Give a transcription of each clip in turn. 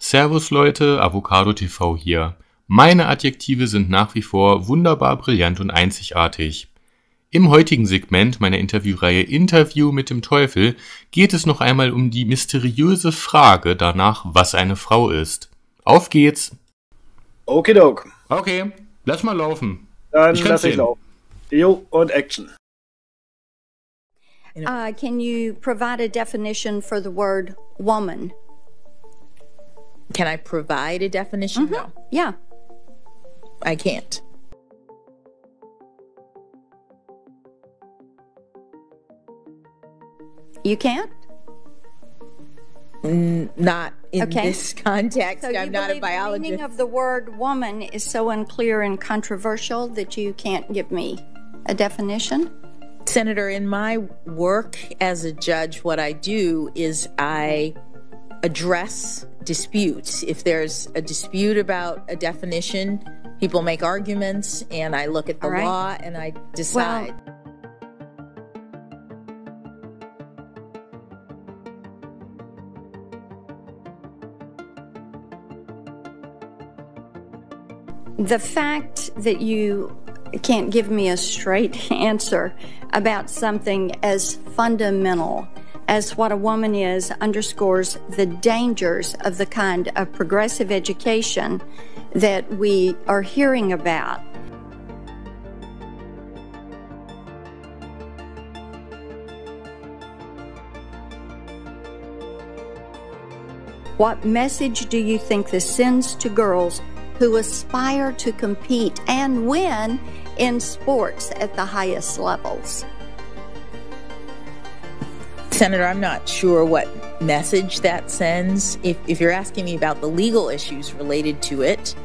Servus Leute, Avocado TV hier. Meine Adjektive sind nach wie vor wunderbar, brillant und einzigartig. Im heutigen Segment meiner Interviewreihe Interview mit dem Teufel geht es noch einmal um die mysteriöse Frage danach, was eine Frau ist. Auf geht's! Okidok. Okay, lass mal laufen. Dann lass ich laufen. Jo, und Action. Can you provide a definition for the word woman? Can I provide a definition? No. Yeah. I can't. You can't? Not in this context. So I'm not a the biologist. meaning of the word woman is so unclear and controversial that you can't give me a definition? Senator, in my work as a judge, what I do is I address disputes. If there's a dispute about a definition, people make arguments, and I look at the law and I decide. The fact that you can't give me a straight answer about something as fundamental as what a woman is underscores the dangers of the kind of progressive education that we are hearing about. What message do you think this sends to girls who aspire to compete and win in sports at the highest levels? Senator, I'm not sure what message that sends. If you're asking me about the legal issues related to it,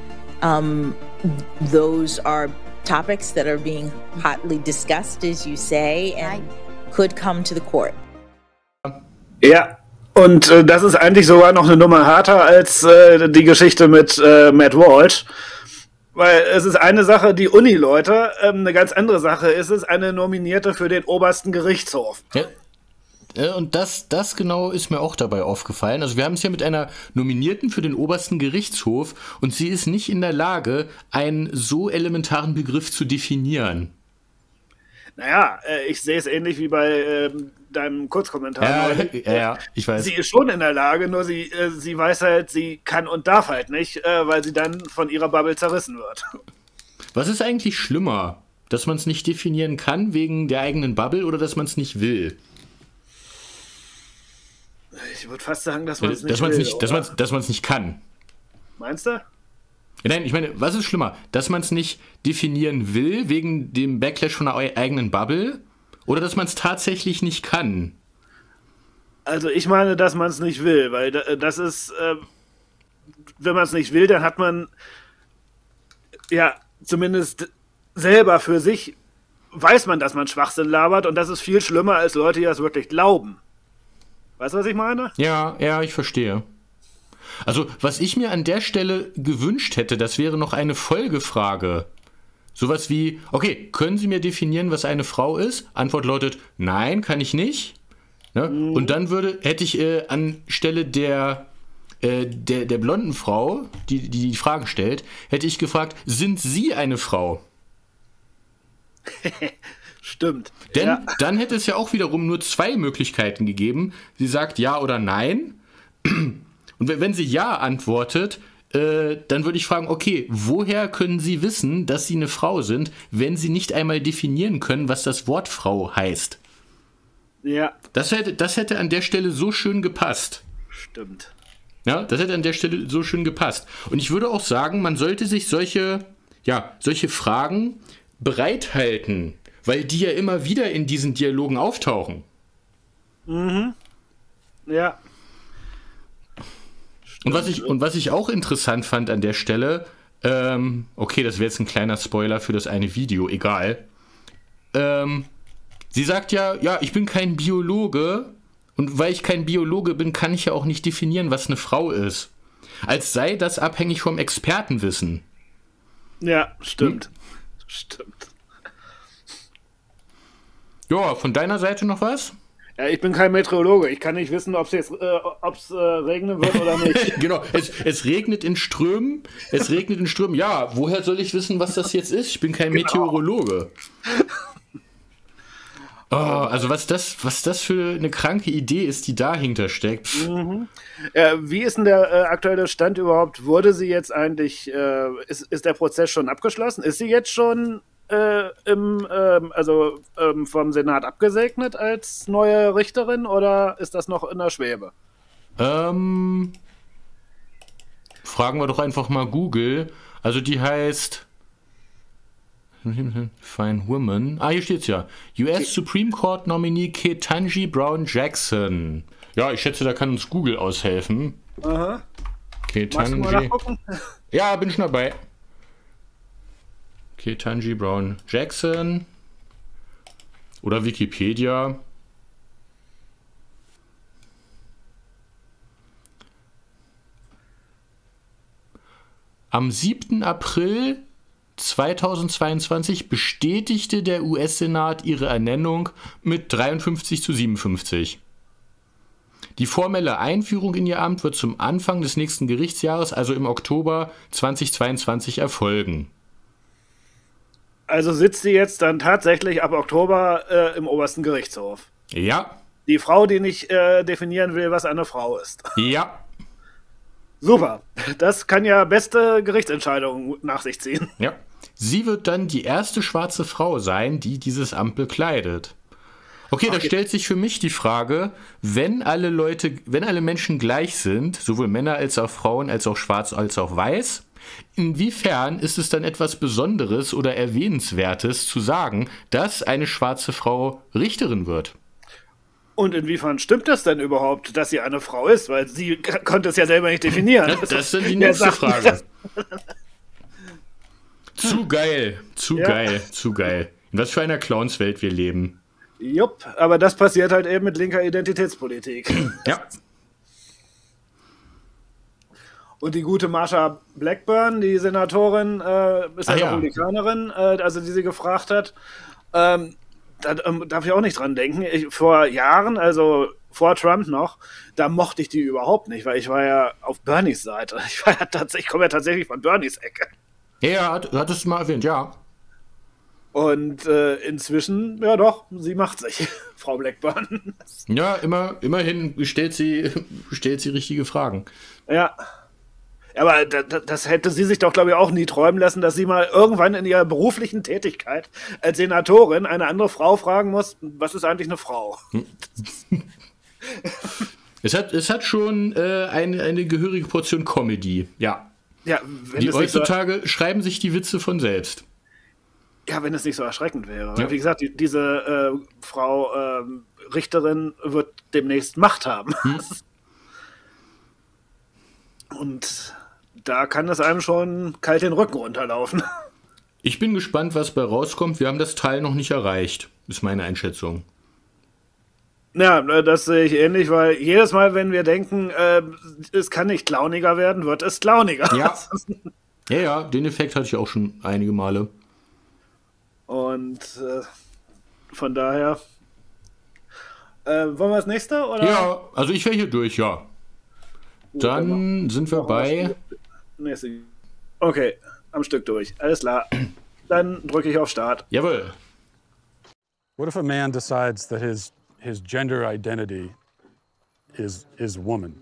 those are topics that are being hotly discussed, as you say, and could come to the court. Ja, und das ist eigentlich sogar noch eine Nummer härter als die Geschichte mit Matt Walsh. Weil es ist eine Sache, die Uni-Leute, eine ganz andere Sache ist es, eine Nominierte für den obersten Gerichtshof. Ja. Und das genau ist mir auch dabei aufgefallen. Also wir haben es ja mit einer Nominierten für den obersten Gerichtshof und sie ist nicht in der Lage, einen so elementaren Begriff zu definieren. Naja, ich sehe es ähnlich wie bei deinem Kurzkommentar. Ja, ich weiß. Sie ist schon in der Lage, nur sie weiß halt, sie kann und darf halt nicht, weil sie dann von ihrer Bubble zerrissen wird. Was ist eigentlich schlimmer? Dass man es nicht definieren kann wegen der eigenen Bubble oder dass man es nicht will? Ich würde fast sagen, dass man es nicht will. Dass man es nicht kann. Meinst du? Nein, ich meine, was ist schlimmer? Dass man es nicht definieren will, wegen dem Backlash von der eigenen Bubble, oder dass man es tatsächlich nicht kann? Also ich meine, dass man es nicht will, weil das ist, wenn man es nicht will, dann hat man ja zumindest selber für sich, weiß man, dass man Schwachsinn labert, und das ist viel schlimmer als Leute, die das wirklich glauben. Weißt du, was ich meine? Ja, ich verstehe. Also, was ich mir an der Stelle gewünscht hätte, das wäre noch eine Folgefrage. Sowas wie, okay, können Sie mir definieren, was eine Frau ist? Antwort lautet, nein, kann ich nicht. Ne? Und dann hätte ich anstelle der blonden Frau, die Fragen stellt, hätte ich gefragt, sind Sie eine Frau? Stimmt. Denn dann hätte es ja auch wiederum nur zwei Möglichkeiten gegeben. Sie sagt ja oder nein. Und wenn sie ja antwortet, dann würde ich fragen, okay, woher können Sie wissen, dass Sie eine Frau sind, wenn Sie nicht einmal definieren können, was das Wort Frau heißt? Ja. Das hätte an der Stelle so schön gepasst. Stimmt. Ja, das hätte an der Stelle so schön gepasst. Und ich würde auch sagen, man sollte sich solche Fragen bereithalten, weil die ja immer wieder in diesen Dialogen auftauchen. Mhm. Ja. Und was ich auch interessant fand an der Stelle, okay, das wäre jetzt ein kleiner Spoiler für das eine Video, egal. Sie sagt ja, ich bin kein Biologe, und weil ich kein Biologe bin, kann ich ja auch nicht definieren, was eine Frau ist. Als sei das abhängig vom Expertenwissen. Ja, stimmt. Stimmt. Ja, von deiner Seite noch was? Ja, ich bin kein Meteorologe. Ich kann nicht wissen, ob es jetzt regnen wird oder nicht. Genau, es regnet in Strömen. Es regnet in Strömen. Ja, woher soll ich wissen, was das jetzt ist? Ich bin kein Meteorologe. Oh, also was das für eine kranke Idee ist, die dahinter steckt. Wie ist denn der aktuelle Stand überhaupt? Wurde sie jetzt eigentlich, ist der Prozess schon abgeschlossen? Ist sie jetzt schon vom Senat abgesegnet als neue Richterin oder ist das noch in der Schwebe? Fragen wir doch einfach mal Google. Also die heißt Fine Woman. Ah, hier steht's ja. US Supreme Court Nominee Ketanji Brown Jackson. Ja, ich schätze, da kann uns Google aushelfen. Aha. Ketanji. Magst du mal nachgucken? Ja, bin schon dabei. Ketanji Brown Jackson. Oder Wikipedia. Am 7. April 2022 bestätigte der US-Senat ihre Ernennung mit 53:57. Die formelle Einführung in ihr Amt wird zum Anfang des nächsten Gerichtsjahres, also im Oktober 2022, erfolgen. Also sitzt sie jetzt dann tatsächlich ab Oktober im obersten Gerichtshof. Ja. Die Frau, die nicht definieren will, was eine Frau ist. Ja. Super. Das kann ja beste Gerichtsentscheidungen nach sich ziehen. Ja. Sie wird dann die erste schwarze Frau sein, die dieses Amt bekleidet. Okay, da stellt sich für mich die Frage, wenn alle Menschen gleich sind, sowohl Männer als auch Frauen, als auch schwarz, als auch weiß, inwiefern ist es dann etwas Besonderes oder Erwähnenswertes zu sagen, dass eine schwarze Frau Richterin wird? Und inwiefern stimmt das denn überhaupt, dass sie eine Frau ist? Weil sie konnte es ja selber nicht definieren. Das ist dann die nächste Frage. Zu geil, zu geil. In was für einer Clownswelt wir leben. Jupp, aber das passiert halt eben mit linker Identitätspolitik. Ja. Und die gute Marsha Blackburn, die Senatorin, ist eine Republikanerin, also die sie gefragt hat. Da darf ich auch nicht dran denken. Vor Jahren, also vor Trump noch, da mochte ich die überhaupt nicht, weil ich war ja auf Bernies Seite. Ich komme ja tatsächlich von Bernies Ecke. Ja, du hattest es mal erwähnt, ja. Und inzwischen, ja doch, sie macht sich, Frau Blackburn. Ja, immerhin stellt sie richtige Fragen. Ja. Aber das hätte sie sich doch, glaube ich, auch nie träumen lassen, dass sie mal irgendwann in ihrer beruflichen Tätigkeit als Senatorin eine andere Frau fragen muss, was ist eigentlich eine Frau? Es hat schon eine gehörige Portion Comedy, ja. Ja, die heutzutage schreiben sich die Witze von selbst. Ja, wenn es nicht so erschreckend wäre. Ja. Wie gesagt, diese Frau Richterin wird demnächst Macht haben. Und da kann es einem schon kalt den Rücken runterlaufen. Ich bin gespannt, was bei rauskommt. Wir haben das Teil noch nicht erreicht, ist meine Einschätzung. Ja, das sehe ich ähnlich, weil jedes Mal, wenn wir denken, es kann nicht clowniger werden, wird es clowniger. Ja. Ja, den Effekt hatte ich auch schon einige Male. Und von daher, wollen wir das nächste? Oder? Ja, also ich wäre hier durch, ja. Gut, dann sind wir bei... Okay, am Stück durch. Alles klar. Dann drücke ich auf Start. Jawohl. What if a man decides that his gender identity is woman?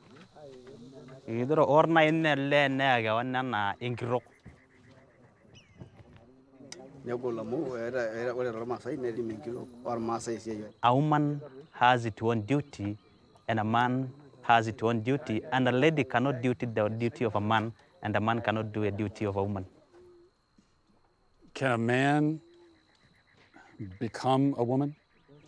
A woman has its own duty, and a man has its own duty, and a lady cannot do the duty of a man, and a man cannot do a duty of a woman. Can a man become a woman?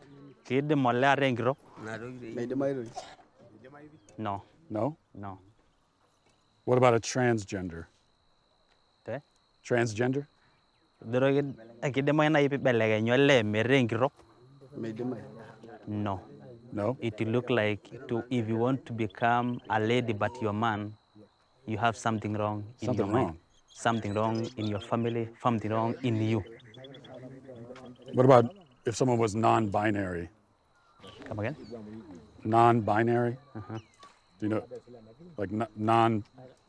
No. No? No. What about a transgender? Transgender? No. No? It look like if you want to become a lady but you're a man, you have something wrong in your mind. Something wrong in your family, something wrong in you. What about if someone was non-binary? Come again? Non-binary. Do you know, like non,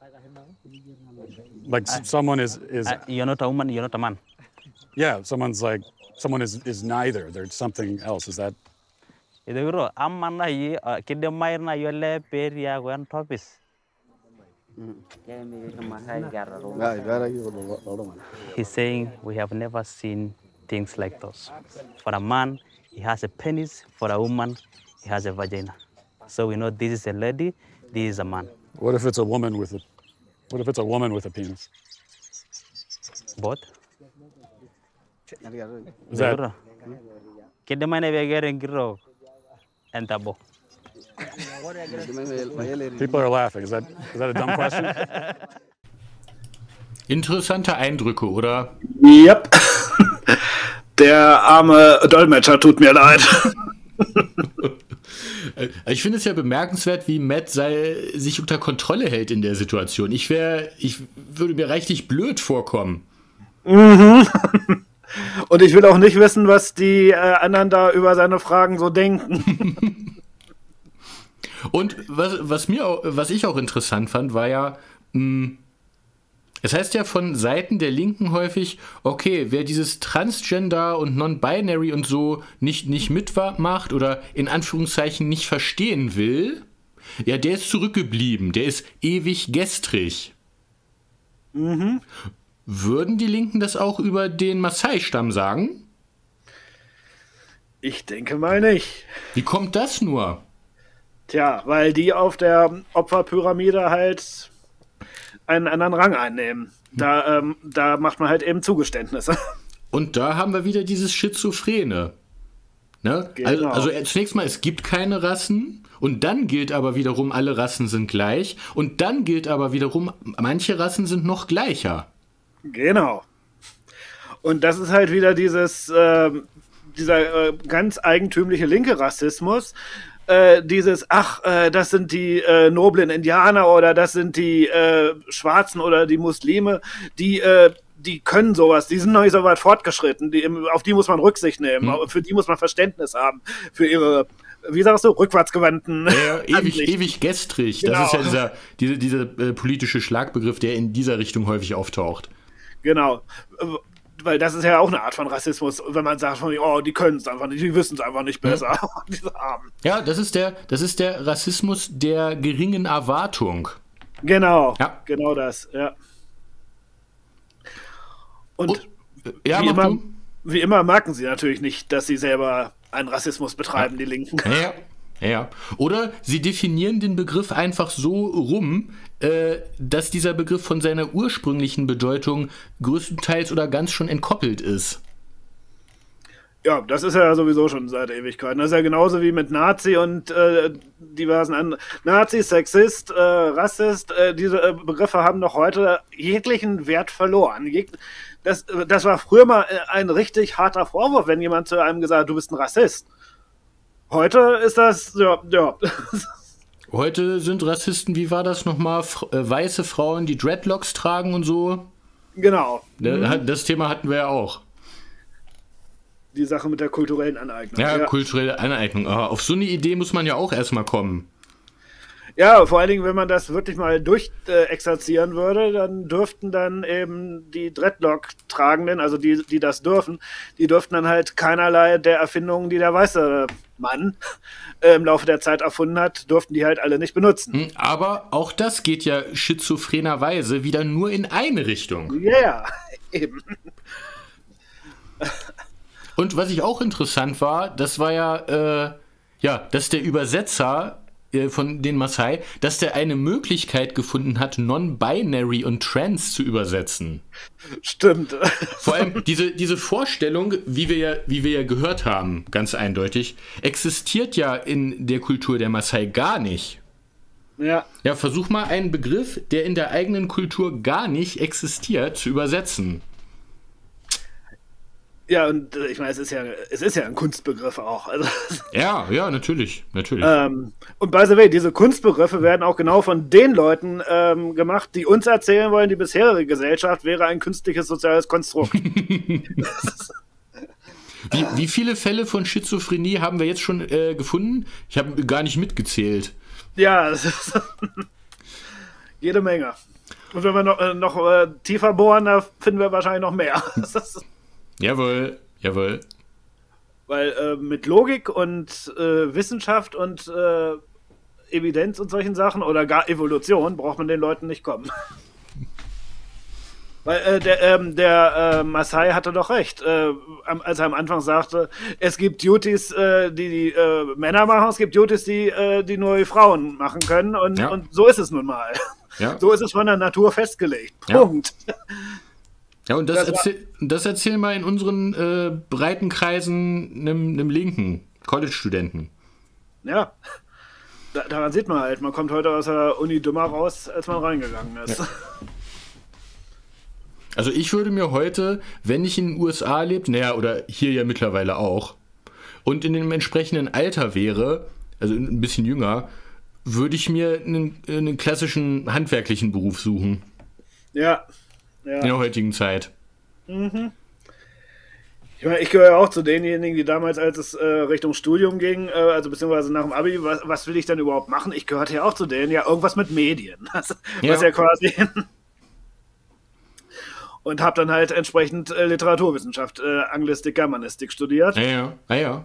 like someone is You're not a woman, you're not a man. yeah, someone is neither. There's something else. Is that Itu bro, aman na yi kide mair na yole peria gwan topis. He's saying we have never seen things like those. For a man, he has a penis. For a woman, he has a vagina. So we know this is a lady, this is a man. what if it's a woman with a penis? Both. Is that Bro, kide mair na begere ngiro entabo. people are laughing? Is that a dumb question? Interessante Eindrücke, oder? Yep. Der arme Dolmetscher tut mir leid. Ich finde es ja bemerkenswert, wie Matt sich unter Kontrolle hält in der Situation. Ich würde mir reichlich blöd vorkommen. Und ich will auch nicht wissen, was die anderen da über seine Fragen so denken. Und was ich auch interessant fand, war ja, es heißt ja von Seiten der Linken häufig, okay, wer dieses Transgender und Non-Binary und so nicht mitmacht oder in Anführungszeichen nicht verstehen will, ja, der ist zurückgeblieben, der ist ewig gestrig. Würden die Linken das auch über den Maasai-Stamm sagen? Ich denke mal nicht. Wie kommt das nur? Tja, weil die auf der Opferpyramide halt einen anderen Rang einnehmen. Da macht man halt eben Zugeständnisse. Und da haben wir wieder dieses Schizophrene. Ne? Genau. Also zunächst mal, es gibt keine Rassen und dann gilt aber wiederum, alle Rassen sind gleich und dann gilt aber wiederum, manche Rassen sind noch gleicher. Genau. Und das ist halt wieder dieser ganz eigentümliche linke Rassismus. Das sind die noblen Indianer oder das sind die Schwarzen oder die Muslime, die können sowas, die sind noch nicht so weit fortgeschritten, auf die muss man Rücksicht nehmen, für die muss man Verständnis haben, für ihre, wie sagst du, rückwärtsgewandten ewig gestrig, genau. Das ist ja dieser politische Schlagbegriff, der in dieser Richtung häufig auftaucht. Genau. Weil das ist ja auch eine Art von Rassismus, wenn man sagt, die können es einfach nicht, die wissen es einfach nicht besser. Diese Armen. Ja, das ist der Rassismus der geringen Erwartung. Genau, ja. Genau das, ja. Und ja, wie immer merken sie natürlich nicht, dass sie selber einen Rassismus betreiben, die Linken. Ja. Oder sie definieren den Begriff einfach so rum, dass dieser Begriff von seiner ursprünglichen Bedeutung größtenteils oder ganz schon entkoppelt ist. Ja, das ist ja sowieso schon seit Ewigkeiten. Das ist ja genauso wie mit Nazi und diversen anderen. Nazi, Sexist, Rassist, diese Begriffe haben noch heute jeglichen Wert verloren. Das war früher mal ein richtig harter Vorwurf, wenn jemand zu einem gesagt hat, du bist ein Rassist. Heute ist das, ja. Heute sind Rassisten, wie war das nochmal, weiße Frauen, die Dreadlocks tragen und so. Genau. Das Thema hatten wir ja auch. Die Sache mit der kulturellen Aneignung. Ja, kulturelle Aneignung. Aber auf so eine Idee muss man ja auch erstmal kommen. Ja, vor allen Dingen, wenn man das wirklich mal durchexerzieren würde, dann dürften dann eben die Dreadlock-Tragenden, also die das dürften, die dürften dann halt keinerlei der Erfindungen, die der weiße Mann im Laufe der Zeit erfunden hat, durften die halt alle nicht benutzen. Aber auch das geht ja schizophrenerweise wieder nur in eine Richtung. Ja, eben. Und was ich auch interessant war, das war dass der Übersetzer von den Maasai, dass der eine Möglichkeit gefunden hat, Non-Binary und Trans zu übersetzen. Stimmt. Vor allem diese Vorstellung, wie wir ja gehört haben, ganz eindeutig, existiert ja in der Kultur der Maasai gar nicht. Ja. Ja, versuch mal einen Begriff, der in der eigenen Kultur gar nicht existiert, zu übersetzen. Ja, und ich meine, es ist ja ein Kunstbegriff auch. Also, ja, natürlich. Und by the way, diese Kunstbegriffe werden auch genau von den Leuten gemacht, die uns erzählen wollen, die bisherige Gesellschaft wäre ein künstliches soziales Konstrukt. Wie viele Fälle von Schizophrenie haben wir jetzt schon gefunden? Ich habe gar nicht mitgezählt. Ja, das ist jede Menge. Und wenn wir noch tiefer bohren, da finden wir wahrscheinlich noch mehr. Jawohl. Weil mit Logik und Wissenschaft und Evidenz und solchen Sachen oder gar Evolution braucht man den Leuten nicht kommen. Weil der Maasai hatte doch recht, als er am Anfang sagte, es gibt Duties, die Männer machen, es gibt Duties, die nur die Frauen machen können und so ist es nun mal. Ja. So ist es von der Natur festgelegt. Punkt. Ja, und das erzähl mal in unseren breiten Kreisen einem linken College-Studenten. Ja, daran sieht man halt, man kommt heute aus der Uni dümmer raus, als man reingegangen ist. Ja. Also ich würde mir heute, wenn ich in den USA lebe, oder hier ja mittlerweile auch, und in dem entsprechenden Alter wäre, also ein bisschen jünger, würde ich mir einen klassischen handwerklichen Beruf suchen. Ja. In der heutigen Zeit. Mhm. Ich meine, ich gehöre ja auch zu denjenigen, die damals, als es Richtung Studium ging, also beziehungsweise nach dem Abi, was will ich denn überhaupt machen? Ich gehörte ja auch zu denen, irgendwas mit Medien. Was ja quasi... Und habe dann halt entsprechend Literaturwissenschaft, Anglistik, Germanistik studiert. Ja.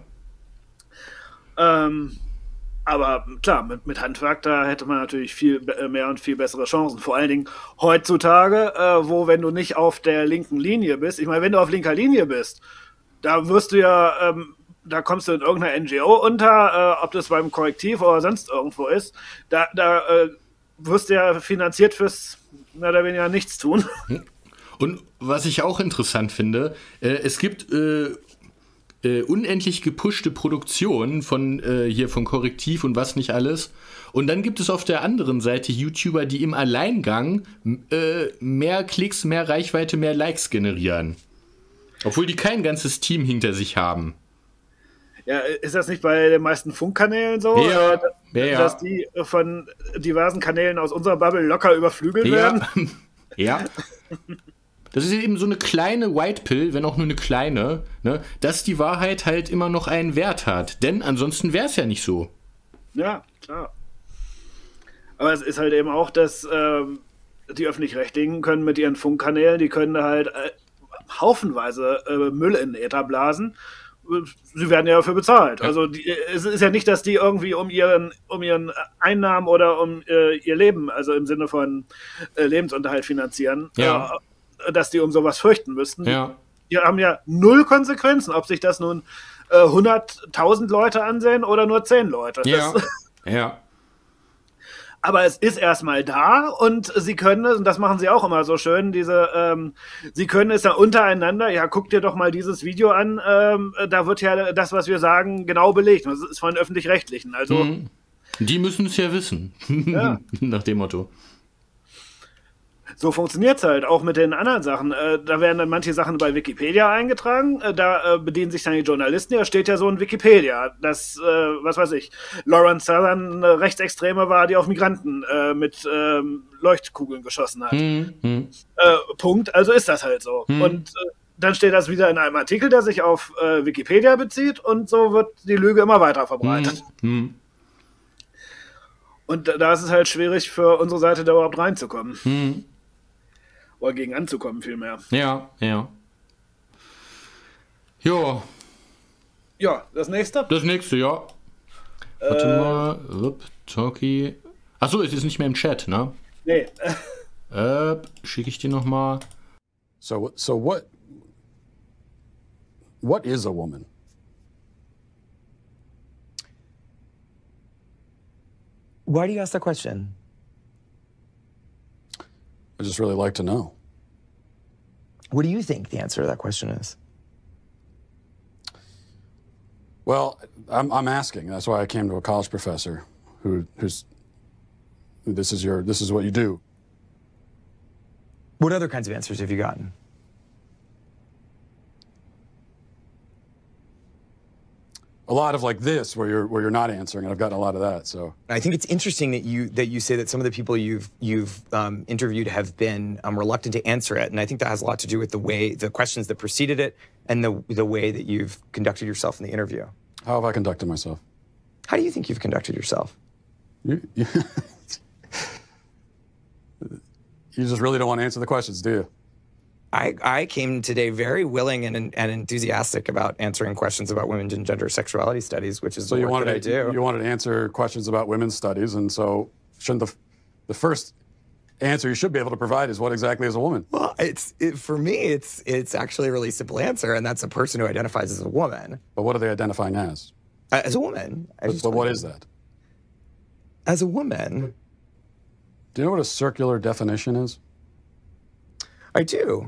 Aber klar, mit Handwerk, da hätte man natürlich viel mehr und viel bessere Chancen. Vor allen Dingen heutzutage, wo, wenn du nicht auf der linken Linie bist, ich meine, wenn du auf linker Linie bist, da wirst du ja, da kommst du in irgendeiner NGO unter, ob das beim Korrektiv oder sonst irgendwo ist, da wirst du ja finanziert fürs mehr oder weniger nichts tun. Und was ich auch interessant finde, es gibt unendlich gepushte Produktionen von Korrektiv und was nicht alles. Und dann gibt es auf der anderen Seite YouTuber, die im Alleingang mehr Klicks, mehr Reichweite, mehr Likes generieren. Obwohl die kein ganzes Team hinter sich haben. Ja, ist das nicht bei den meisten Funkkanälen so? Ja. Dass die von diversen Kanälen aus unserer Bubble locker überflügelt werden? Ja. Das ist eben so eine kleine White Pill, wenn auch nur eine kleine, ne, dass die Wahrheit halt immer noch einen Wert hat. Denn ansonsten wäre es ja nicht so. Ja, klar. Aber es ist halt eben auch, dass die Öffentlich-Rechtlichen können mit ihren Funkkanälen, die können da halt haufenweise Müll in den Äther blasen. Sie werden ja dafür bezahlt. Ja. Also es ist ja nicht, dass die irgendwie um ihren Einnahmen oder um ihr Leben, also im Sinne von Lebensunterhalt finanzieren, dass die um sowas fürchten müssten. Ja. Die haben ja null Konsequenzen, ob sich das nun 100.000 Leute ansehen oder nur 10 Leute. Ja. Aber es ist erstmal da und sie können es, und das machen sie auch immer so schön, sie können es ja untereinander, guck dir doch mal dieses Video an, da wird ja das, was wir sagen, genau belegt. Das ist von den Öffentlich-Rechtlichen. Also, die müssen es ja wissen. Ja. Nach dem Motto. So funktioniert es halt, auch mit den anderen Sachen. Da werden dann manche Sachen bei Wikipedia eingetragen, da bedienen sich dann die Journalisten, da steht ja so in Wikipedia, dass, was weiß ich, Lawrence Southern eine Rechtsextreme war, die auf Migranten mit Leuchtkugeln geschossen hat. Punkt, also ist das halt so. Und dann steht das wieder in einem Artikel, der sich auf Wikipedia bezieht und so wird die Lüge immer weiter verbreitet. Und da ist es halt schwierig für unsere Seite da überhaupt reinzukommen. Oder gegen anzukommen vielmehr. Ja. Ja, das nächste? Das nächste, ja. Warte mal. Talkie. Achso, es ist nicht mehr im Chat, ne? Nee. Schicke ich dir nochmal. So what is a woman? Why do you ask that question? I just really like to know. What do you think the answer to that question is? Well, I'm asking. That's why I came to a college professor who's this is what you do. What other kinds of answers have you gotten? a lot of like this where you're not answering, and I've gotten a lot of that. So I think it's interesting that you say that some of the people you've interviewed have been reluctant to answer it, and I think that has a lot to do with the questions that preceded it and the way that you've conducted yourself in the interview. How have I conducted myself? How do you think you've conducted yourself? You just really don't want to answer the questions, do you? I came today very willing and enthusiastic about answering questions about women's and gender sexuality studies, which is so the work that I do. You wanted to answer questions about women's studies, and so shouldn't the first answer you should be able to provide is what exactly is a woman? Well, for me, it's actually a really simple answer, and that's a person who identifies as a woman. But what are they identifying as? As a woman. But what is that? As a woman. Do you know what a circular definition is? I do.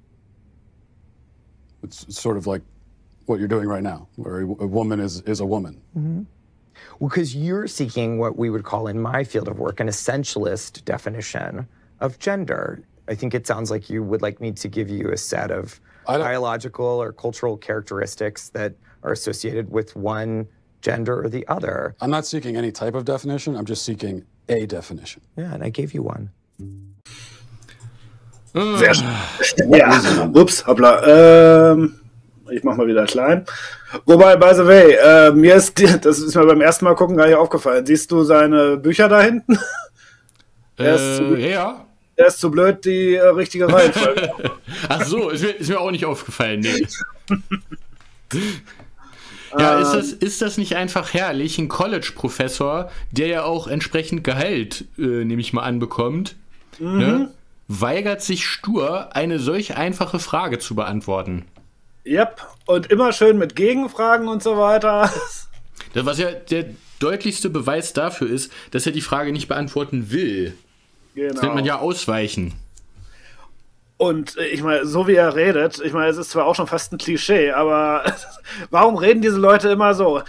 It's sort of like what you're doing right now, where a woman is a woman. Mm-hmm. Well, because you're seeking what we would call in my field of work an essentialist definition of gender. I think it sounds like you would like me to give you a set of biological or cultural characteristics that are associated with one gender or the other. I'm not seeking any type of definition. I'm just seeking a definition. Ja, and I gave you one. Sehr schön. Ja, ups, hoppla. Ich mach mal wieder klein. Wobei, by the way, das ist mir beim ersten Mal gucken gar nicht aufgefallen. Siehst du seine Bücher da hinten? Ja. Der ist zu blöd, die richtige Reihenfolge. Ach so, ist mir auch nicht aufgefallen, nee. Ja, ist das nicht einfach herrlich? Ein College-Professor, der ja auch entsprechend Gehalt, nehme ich mal an, bekommt, ne, weigert sich stur, eine solch einfache Frage zu beantworten. Yep, und immer schön mit Gegenfragen und so weiter. Das, was ja der deutlichste Beweis dafür ist, dass er die Frage nicht beantworten will. Genau. Das nennt man ja Ausweichen. Und ich meine, so wie er redet, ich meine, es ist zwar auch schon fast ein Klischee, aber warum reden diese Leute immer so?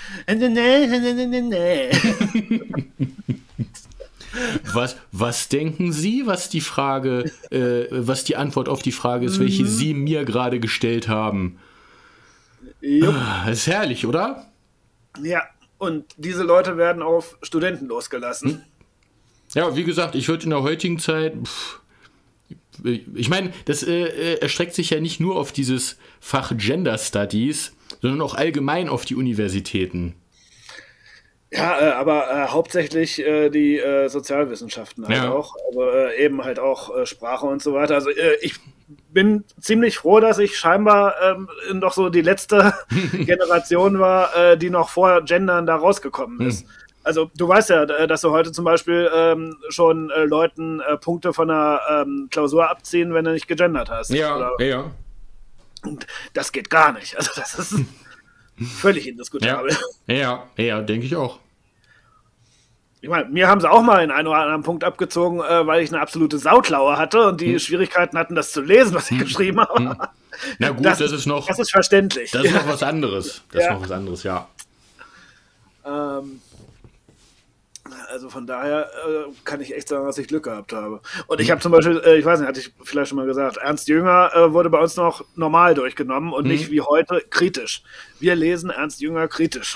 Was denken Sie, was die Antwort auf die Frage ist, welche Sie mir gerade gestellt haben? Das ist herrlich, oder? Ja, und diese Leute werden auf Studenten losgelassen. Ja, wie gesagt, ich würde in der heutigen Zeit... Ich meine, das erstreckt sich ja nicht nur auf dieses Fach Gender Studies, sondern auch allgemein auf die Universitäten. Ja, aber hauptsächlich die Sozialwissenschaften halt auch, aber eben halt auch Sprache und so weiter. Also ich bin ziemlich froh, dass ich scheinbar noch so die letzte Generation war, die noch vor Gendern da rausgekommen ist. Also du weißt ja, dass du heute zum Beispiel schon Leuten Punkte von einer Klausur abziehen, wenn du nicht gegendert hast. Ja. Und das geht gar nicht. Also das ist völlig indiskutabel. Ja, denke ich auch. Ich meine, mir haben sie auch mal in einen oder anderen Punkt abgezogen, weil ich eine absolute Sauklaue hatte und die Schwierigkeiten hatten, das zu lesen, was ich geschrieben habe. Na gut, das ist verständlich. Das ist noch was anderes. Das ist noch was anderes, ja. Also von daher kann ich echt sagen, dass ich Glück gehabt habe. Und ich habe zum Beispiel, ich weiß nicht, hatte ich vielleicht schon mal gesagt, Ernst Jünger wurde bei uns noch normal durchgenommen und nicht wie heute kritisch. Wir lesen Ernst Jünger kritisch.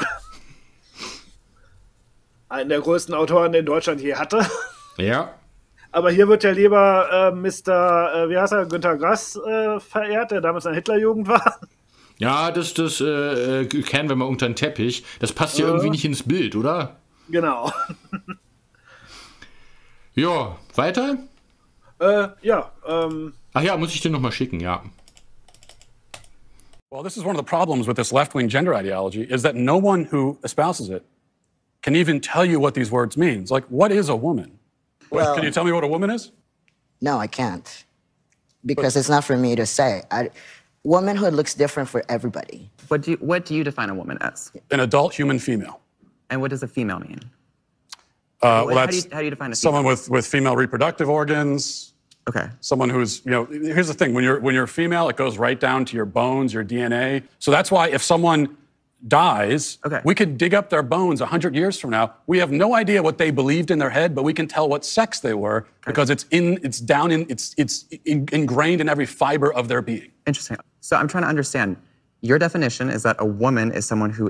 Einen der größten Autoren, den Deutschland je hatte. Ja. Aber hier wird ja lieber wie heißt er, Günter Grass verehrt, der damals in der Hitlerjugend war. Ja, das kehren wir mal unter den Teppich. Das passt ja irgendwie nicht ins Bild, oder? Genau. Ja, weiter? Ja. Ach ja, muss ich dir nochmal schicken, ja. Well, this is one of the problems with this left-wing gender ideology, is that no one who espouses it can even tell you what these words mean. It's like, what is a woman? Well, can you tell me what a woman is? No, I can't. Because it's not for me to say. Womanhood looks different for everybody. What do you define a woman as? An adult human female. And what does a female mean? Well, that's how do you define a female? someone with female reproductive organs. Okay. Someone who's, here's the thing, when you're female, it goes right down to your bones, your DNA. So that's why if someone dies, we could dig up their bones 100 years from now. We have no idea what they believed in their head, but we can tell what sex they were because it's ingrained in every fiber of their being. Interesting. So I'm trying to understand. Your definition is that a woman is someone who is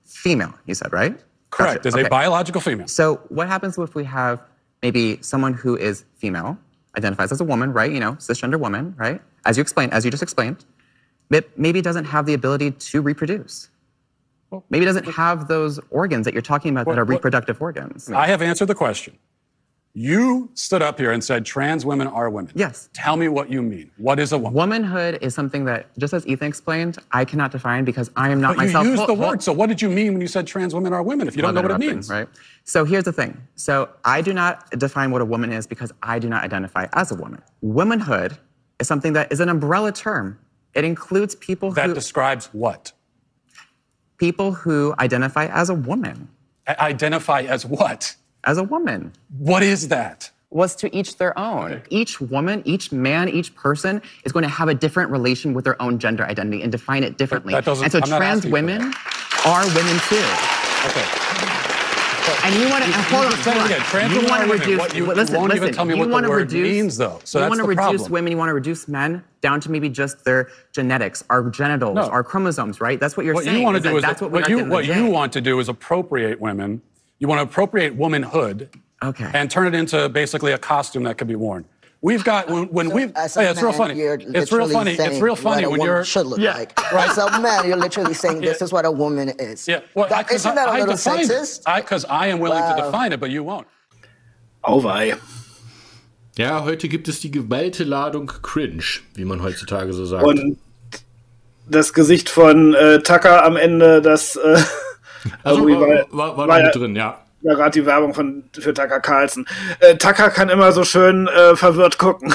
female, you said, right? Correct. Is a biological female. So what happens if we have maybe someone who is female, identifies as a woman, right? You know, cisgender woman, right? As you just explained, but maybe doesn't have the ability to reproduce. Maybe doesn't have those organs that you're talking about that are reproductive organs. I have answered the question. You stood up here and said trans women are women. Yes. Tell me what you mean. What is a woman? Womanhood is something that, just as Ethan explained, I cannot define because I am not myself. But you used the word, so what did you mean when you said trans women are women if you don't know what it means? Right. So here's the thing. So I do not define what a woman is because I do not identify as a woman. Womanhood is something that is an umbrella term. It includes people that describes what? People who identify as a woman. Identify as what? As a woman. What is that? Was to each their own. Okay. Each woman, each man, each person is going to have a different relation with their own gender identity and define it differently. And so trans women are women too. Okay. And you want to hold on. You want to reduce. You won't even tell me what the word means, though. So you that's want to the problem. reduce women. You want to reduce men down to maybe just their genetics, our genitals, our chromosomes, right? That's what you're saying. You want to do is that's what you want to do is appropriate women. You want to appropriate womanhood, and turn it into basically a costume that can be worn. We've got it's real funny. It's real funny. It's real funny when you're should look like. As a man, you're literally saying this is what a woman is. Yeah. Well, isn't that a little sexist? Because I am willing to define it, but you won't. Auweih. Ja, heute gibt es die geballte Ladung Cringe, wie man heutzutage so sagt. Und das Gesicht von Tucker am Ende, das also war noch mit drin, ja. Ja, gerade die Werbung für Tucker Carlson. Tucker kann immer so schön verwirrt gucken.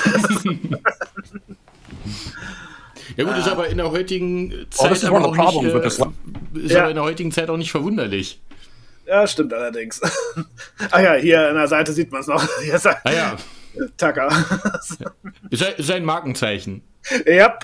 Ja gut, ist aber in der heutigen Zeit aber in der heutigen Zeit auch nicht verwunderlich. Ja, stimmt allerdings. Ja, hier an der Seite sieht man es noch. Hier ist Tucker. Ist ein Markenzeichen. Ja.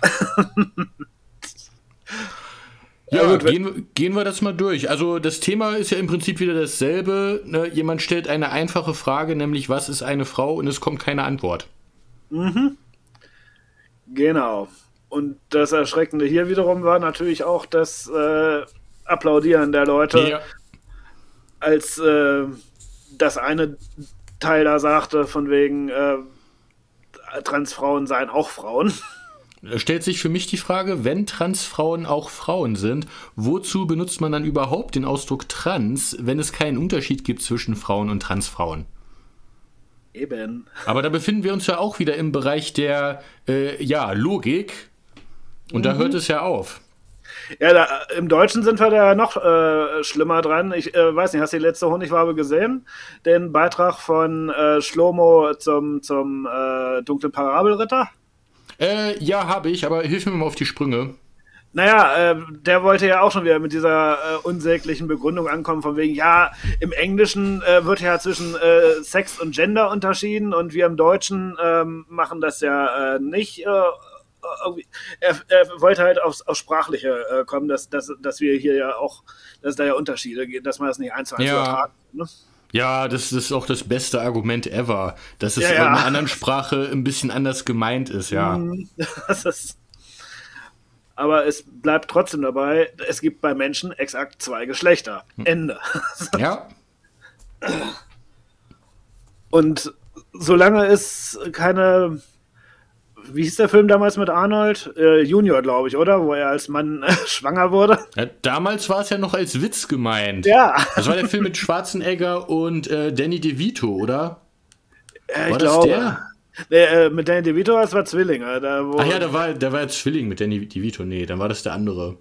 Ja, gehen wir das mal durch. Also das Thema ist ja im Prinzip wieder dasselbe. Ne? Jemand stellt eine einfache Frage, nämlich was ist eine Frau, und es kommt keine Antwort. Mhm. Genau. Und das Erschreckende hier wiederum war natürlich auch das Applaudieren der Leute, als das eine Teil da sagte, von wegen Transfrauen seien auch Frauen. Stellt sich für mich die Frage, wenn Transfrauen auch Frauen sind, wozu benutzt man dann überhaupt den Ausdruck trans, wenn es keinen Unterschied gibt zwischen Frauen und Transfrauen? Eben. Aber da befinden wir uns ja auch wieder im Bereich der Logik, und da hört es ja auf. Ja, im Deutschen sind wir da noch schlimmer dran. Ich weiß nicht, hast du die letzte Honigwabe gesehen? Den Beitrag von Shlomo zum dunklen Parabelritter? Ja, habe ich, aber hilf mir mal auf die Sprünge. Naja, der wollte ja auch schon wieder mit dieser unsäglichen Begründung ankommen, von wegen, ja, im Englischen wird ja zwischen Sex und Gender unterschieden und wir im Deutschen machen das ja nicht. Er wollte halt aufs Sprachliche kommen, dass wir hier ja auch, dass es da ja Unterschiede gibt, dass man das nicht 1:1 übertragen kann. Ne? Ja, das ist auch das beste Argument ever, dass es in einer anderen Sprache ein bisschen anders gemeint ist, ja. Aber es bleibt trotzdem dabei, es gibt bei Menschen exakt 2 Geschlechter. Ende. Ja. Und solange es keine... Wie hieß der Film damals mit Arnold? Junior, glaube ich, oder? Wo er als Mann schwanger wurde. Ja, damals war es ja noch als Witz gemeint. Ja. Das war der Film mit Schwarzenegger und Danny DeVito, oder? Ich glaube. Nee, mit Danny DeVito, das war Zwillinge. Da war Zwilling mit Danny DeVito. Nee, dann war das der andere.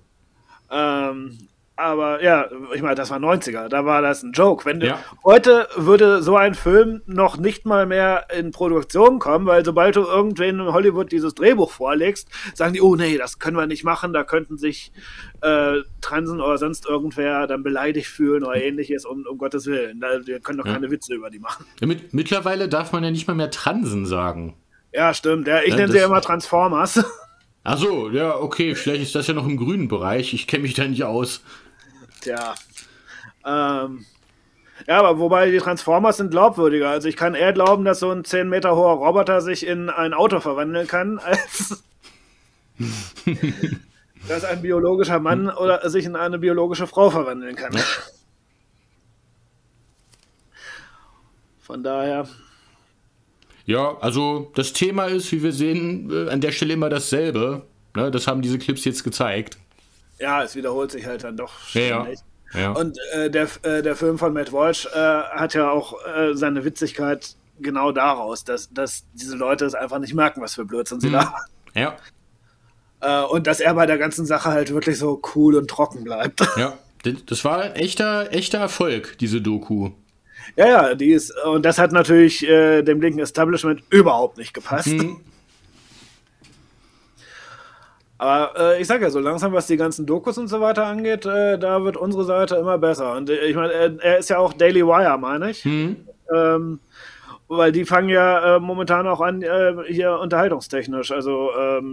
Aber ja, ich meine, das war 90er, da war das ein Joke. Heute würde so ein Film noch nicht mal mehr in Produktion kommen, weil sobald du irgendwen in Hollywood dieses Drehbuch vorlegst, sagen die, oh nee, das können wir nicht machen, da könnten sich Transen oder sonst irgendwer dann beleidigt fühlen oder ähnliches, um Gottes Willen. Wir können doch keine Witze über die machen. Ja, mittlerweile darf man ja nicht mal mehr Transen sagen. Ja, stimmt. Ja, ich nenne sie ja immer Transformers. Ach so, ja, okay, vielleicht ist das ja noch im grünen Bereich. Ich kenne mich da nicht aus. Tja. Ja, aber wobei die Transformers sind glaubwürdiger. Also ich kann eher glauben, dass so ein 10 Meter hoher Roboter sich in ein Auto verwandeln kann, als dass ein biologischer Mann oder sich in eine biologische Frau verwandeln kann. Ja. Von daher. Ja, also das Thema ist, wie wir sehen, an der Stelle immer dasselbe. Ne, das haben diese Clips jetzt gezeigt. Ja, es wiederholt sich halt dann doch ständig. Ja. Und der Film von Matt Walsh hat ja auch seine Witzigkeit genau daraus, dass diese Leute es einfach nicht merken, was für Blödsinn sie da haben. Ja. Und dass er bei der ganzen Sache halt wirklich so cool und trocken bleibt. Ja, das war ein echter Erfolg, diese Doku. Ja, und das hat natürlich dem linken Establishment überhaupt nicht gepasst. Aber ich sag ja, so langsam, was die ganzen Dokus und so weiter angeht, da wird unsere Seite immer besser. Und ich meine, er ist ja auch Daily Wire, meine ich. Weil die fangen ja momentan auch an, hier unterhaltungstechnisch, also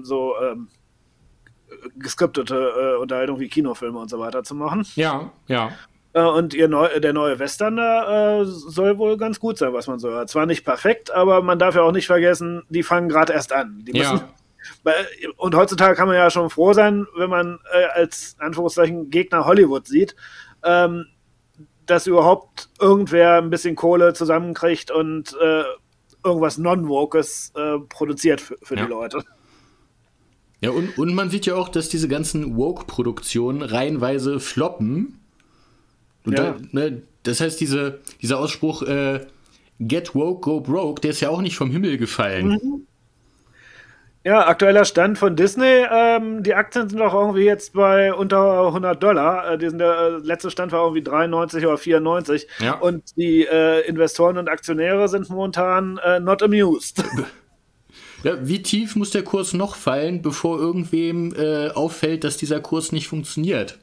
geskriptete Unterhaltung wie Kinofilme und so weiter zu machen. Ja. Und der neue Western da soll wohl ganz gut sein, was man so hört. Zwar nicht perfekt, aber man darf ja auch nicht vergessen, die fangen gerade erst an. Die müssen, und heutzutage kann man ja schon froh sein, wenn man als Anführungszeichen Gegner Hollywood sieht, dass überhaupt irgendwer ein bisschen Kohle zusammenkriegt und irgendwas Non-Wokes produziert für die Leute. Ja, und man sieht ja auch, dass diese ganzen Woke-Produktionen reihenweise floppen. Und das heißt, dieser Ausspruch Get Woke, Go Broke, der ist ja auch nicht vom Himmel gefallen. Ja, aktueller Stand von Disney, die Aktien sind doch irgendwie jetzt bei unter $100. Der letzte Stand war irgendwie 93 oder 94. Ja. Und die Investoren und Aktionäre sind momentan not amused. Ja, wie tief muss der Kurs noch fallen, bevor irgendwem auffällt, dass dieser Kurs nicht funktioniert?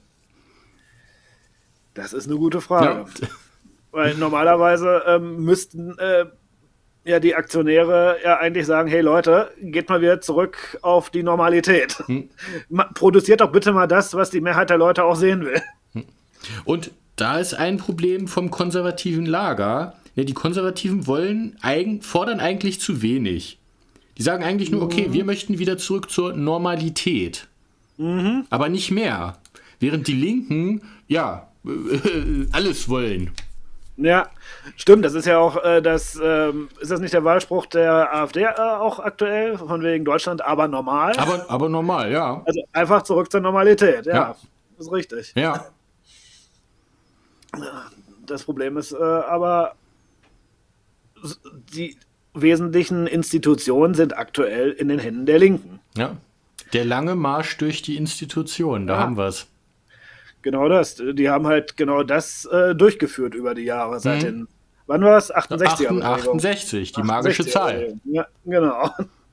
Das ist eine gute Frage. Ja. Weil normalerweise müssten die Aktionäre ja eigentlich sagen, hey Leute, geht mal wieder zurück auf die Normalität. Produziert doch bitte mal das, was die Mehrheit der Leute auch sehen will. Und da ist ein Problem vom konservativen Lager. Ja, die Konservativen fordern eigentlich zu wenig. Die sagen eigentlich nur, okay, wir möchten wieder zurück zur Normalität. Aber nicht mehr. Während die Linken, alles wollen. Ja, stimmt, das ist ja auch ist das nicht der Wahlspruch der AfD auch aktuell, von wegen Deutschland, aber normal? Aber normal, ja. Also einfach zurück zur Normalität, ja. Ist richtig. Ja. Das Problem ist aber, die wesentlichen Institutionen sind aktuell in den Händen der Linken. Ja, der lange Marsch durch die Institutionen, da haben wir es. Genau das. Die haben halt genau das durchgeführt über die Jahre. Seit den, wann war es? 68er. 68, die magische Zahl. Ja, genau.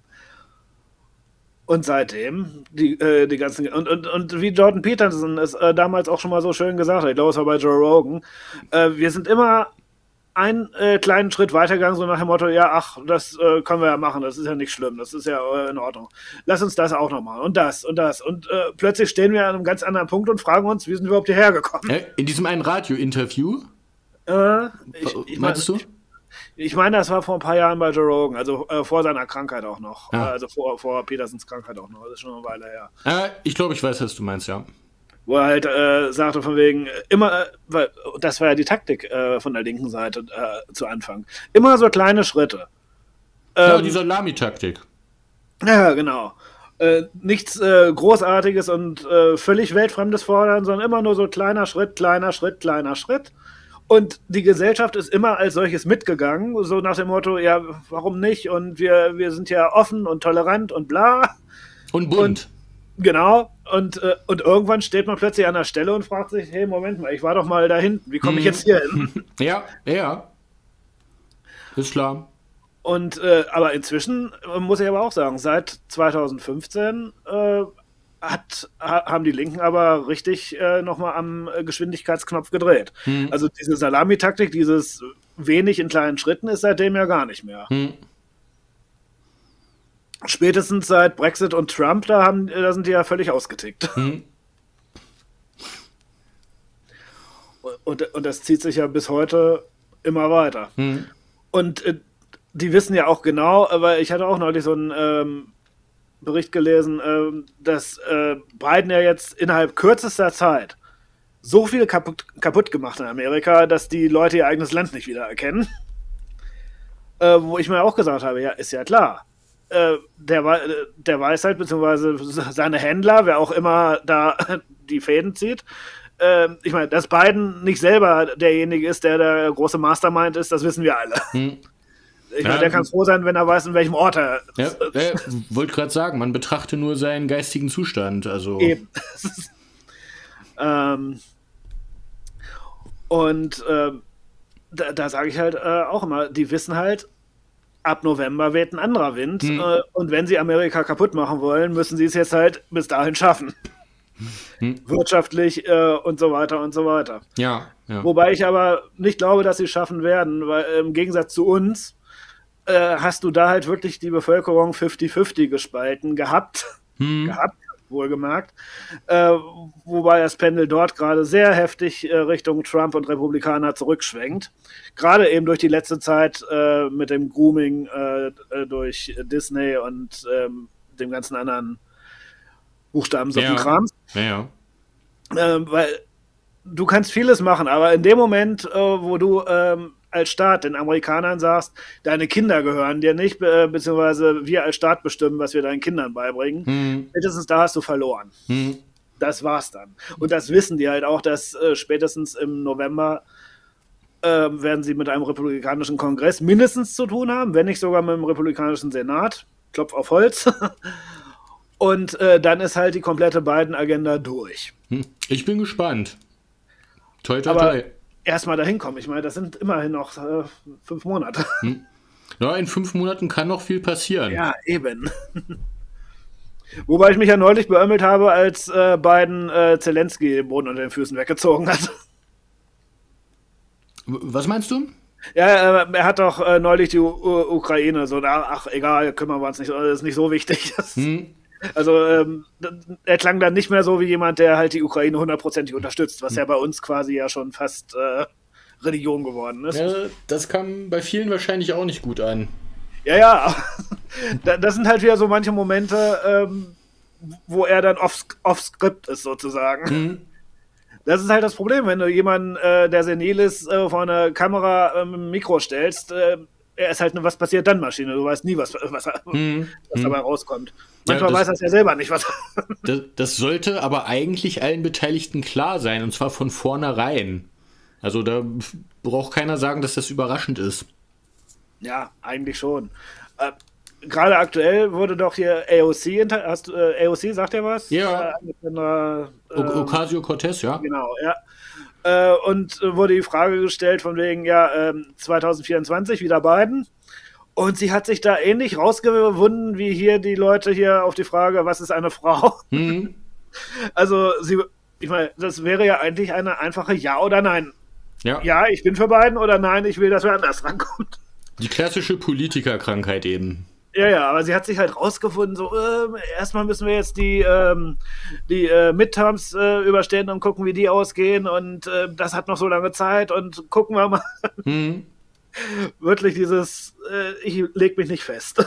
Und seitdem, die ganzen, und wie Jordan Peterson es damals auch schon mal so schön gesagt hat, ich glaube, es war bei Joe Rogan, wir sind immer einen kleinen Schritt weitergegangen, so nach dem Motto, das können wir ja machen, das ist ja nicht schlimm, das ist ja in Ordnung. Lass uns das auch noch machen und das und das. Und plötzlich stehen wir an einem ganz anderen Punkt und fragen uns, wie sind wir überhaupt hierher gekommen? In diesem einen Radio-Interview? Meinst du? Ich meine, das war vor ein paar Jahren bei Joe Rogan, also vor seiner Krankheit auch noch. Also vor Petersons Krankheit auch noch, das ist schon eine Weile her. Ich glaube, ich weiß, was du meinst, ja. Wo er halt sagte von wegen, immer, weil das war ja die Taktik von der linken Seite zu Anfang, immer so kleine Schritte. Die Salami-Taktik. Ja, genau. Nichts Großartiges und völlig Weltfremdes fordern, sondern immer nur so kleiner Schritt, kleiner Schritt, kleiner Schritt. Und die Gesellschaft ist immer als solches mitgegangen, so nach dem Motto, ja, warum nicht? Und wir sind ja offen und tolerant und bla. Und bunt. Genau, und irgendwann steht man plötzlich an der Stelle und fragt sich, hey, Moment mal, ich war doch mal da hinten, wie komme ich jetzt hier hin? Ja, ist klar. Und, aber inzwischen muss ich aber auch sagen, seit 2015 haben die Linken aber richtig nochmal am Geschwindigkeitsknopf gedreht. Also diese Salami-Taktik, dieses wenig in kleinen Schritten ist seitdem ja gar nicht mehr. Spätestens seit Brexit und Trump, da sind die ja völlig ausgetickt. Und das zieht sich ja bis heute immer weiter. Und die wissen ja auch genau, aber ich hatte auch neulich so ein Bericht gelesen, dass Biden ja jetzt innerhalb kürzester Zeit so viel kaputt gemacht in Amerika, dass die Leute ihr eigenes Land nicht wieder erkennen. Wo ich mir auch gesagt habe, ja, ist ja klar. Der weiß halt, beziehungsweise seine Händler, wer auch immer da die Fäden zieht. Ich meine, dass Biden nicht selber derjenige ist, der große Mastermind ist, das wissen wir alle. Ich meine, der kann froh sein, wenn er weiß, in welchem Ort er ist. Ja, wollte gerade sagen, man betrachte nur seinen geistigen Zustand. Also. Eben. Da sage ich halt auch immer, die wissen halt, ab November weht ein anderer Wind. Und wenn sie Amerika kaputt machen wollen, müssen sie es jetzt halt bis dahin schaffen. Wirtschaftlich und so weiter und so weiter. Ja. Wobei ich aber nicht glaube, dass sie es schaffen werden, weil im Gegensatz zu uns hast du da halt wirklich die Bevölkerung 50-50 gespalten gehabt, wohlgemerkt, wobei das Pendel dort gerade sehr heftig Richtung Trump und Republikaner zurückschwenkt. Gerade eben durch die letzte Zeit mit dem Grooming durch Disney und dem ganzen anderen Buchstabensuppenkrams. Ja. Weil du kannst vieles machen, aber in dem Moment, wo du als Staat den Amerikanern sagst, deine Kinder gehören dir nicht, beziehungsweise wir als Staat bestimmen, was wir deinen Kindern beibringen, spätestens da hast du verloren. Das war's dann. Und das wissen die halt auch, dass spätestens im November werden sie mit einem republikanischen Kongress mindestens zu tun haben, wenn nicht sogar mit dem republikanischen Senat. Klopf auf Holz. Und dann ist halt die komplette Biden-Agenda durch. Ich bin gespannt. Toi, toi, Aber toi. Erstmal dahin kommen. Ich meine, das sind immerhin noch 5 Monate. Ja, in 5 Monaten kann noch viel passieren. Ja, eben. Wobei ich mich ja neulich beömmelt habe, als Biden Zelensky den Boden unter den Füßen weggezogen hat. Was meinst du? Ja, er hat doch neulich die Ukraine so, ach egal, kümmern wir uns nicht, das ist nicht so wichtig. Also er klang dann nicht mehr so wie jemand, der halt die Ukraine 100%ig unterstützt, was ja bei uns quasi ja schon fast Religion geworden ist. Ja, das kam bei vielen wahrscheinlich auch nicht gut an. Ja, das sind halt wieder so manche Momente, wo er dann off-Script ist sozusagen. Das ist halt das Problem, wenn du jemanden, der senil ist, vor eine Kamera mit einem Mikro stellst, er ist halt eine Was passiert dann Maschine. Du weißt nie, was dabei rauskommt. Manchmal weiß er es ja selber nicht, was. Das sollte aber eigentlich allen Beteiligten klar sein, und zwar von vornherein. Also da braucht keiner sagen, dass das überraschend ist. Ja, eigentlich schon. Gerade aktuell wurde doch hier AOC, AOC, sagt er was? Ja. Ocasio-Cortez, ja. Genau, ja. Und wurde die Frage gestellt von wegen, 2024 wieder Biden. Und sie hat sich da ähnlich rausgewunden wie hier die Leute hier auf die Frage, was ist eine Frau? Also ich meine, das wäre ja eigentlich eine einfache Ja oder Nein. Ja, ich bin für Biden oder Nein, ich will, dass wer anders rankommt. Die klassische Politikerkrankheit eben. Ja, aber sie hat sich halt rausgefunden, so, erstmal müssen wir jetzt die Midterms überstehen und gucken, wie die ausgehen und das hat noch so lange Zeit und gucken wir mal. Wirklich dieses, ich leg mich nicht fest.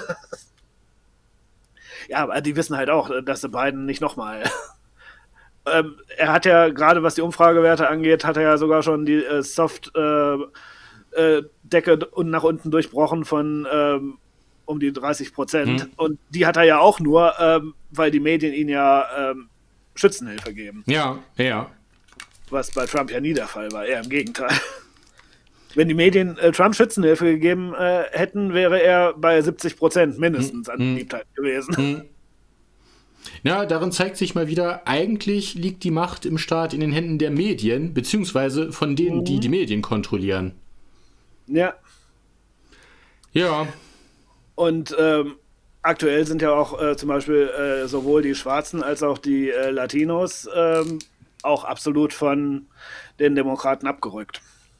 Ja, aber die wissen halt auch, dass die beiden nicht nochmal. Er hat ja, gerade was die Umfragewerte angeht, hat er ja sogar schon die Soft-Decke nach unten durchbrochen von um die 30%. Und die hat er ja auch nur, weil die Medien ihn ja Schützenhilfe geben. Ja. Was bei Trump ja nie der Fall war, eher im Gegenteil. Wenn die Medien Trump Schützenhilfe gegeben hätten, wäre er bei 70% mindestens an Beliebtheit gewesen. Ja, darin zeigt sich mal wieder, eigentlich liegt die Macht im Staat in den Händen der Medien, beziehungsweise von denen, die die Medien kontrollieren. Ja. Ja. Und aktuell sind ja auch zum Beispiel sowohl die Schwarzen als auch die Latinos auch absolut von den Demokraten abgerückt.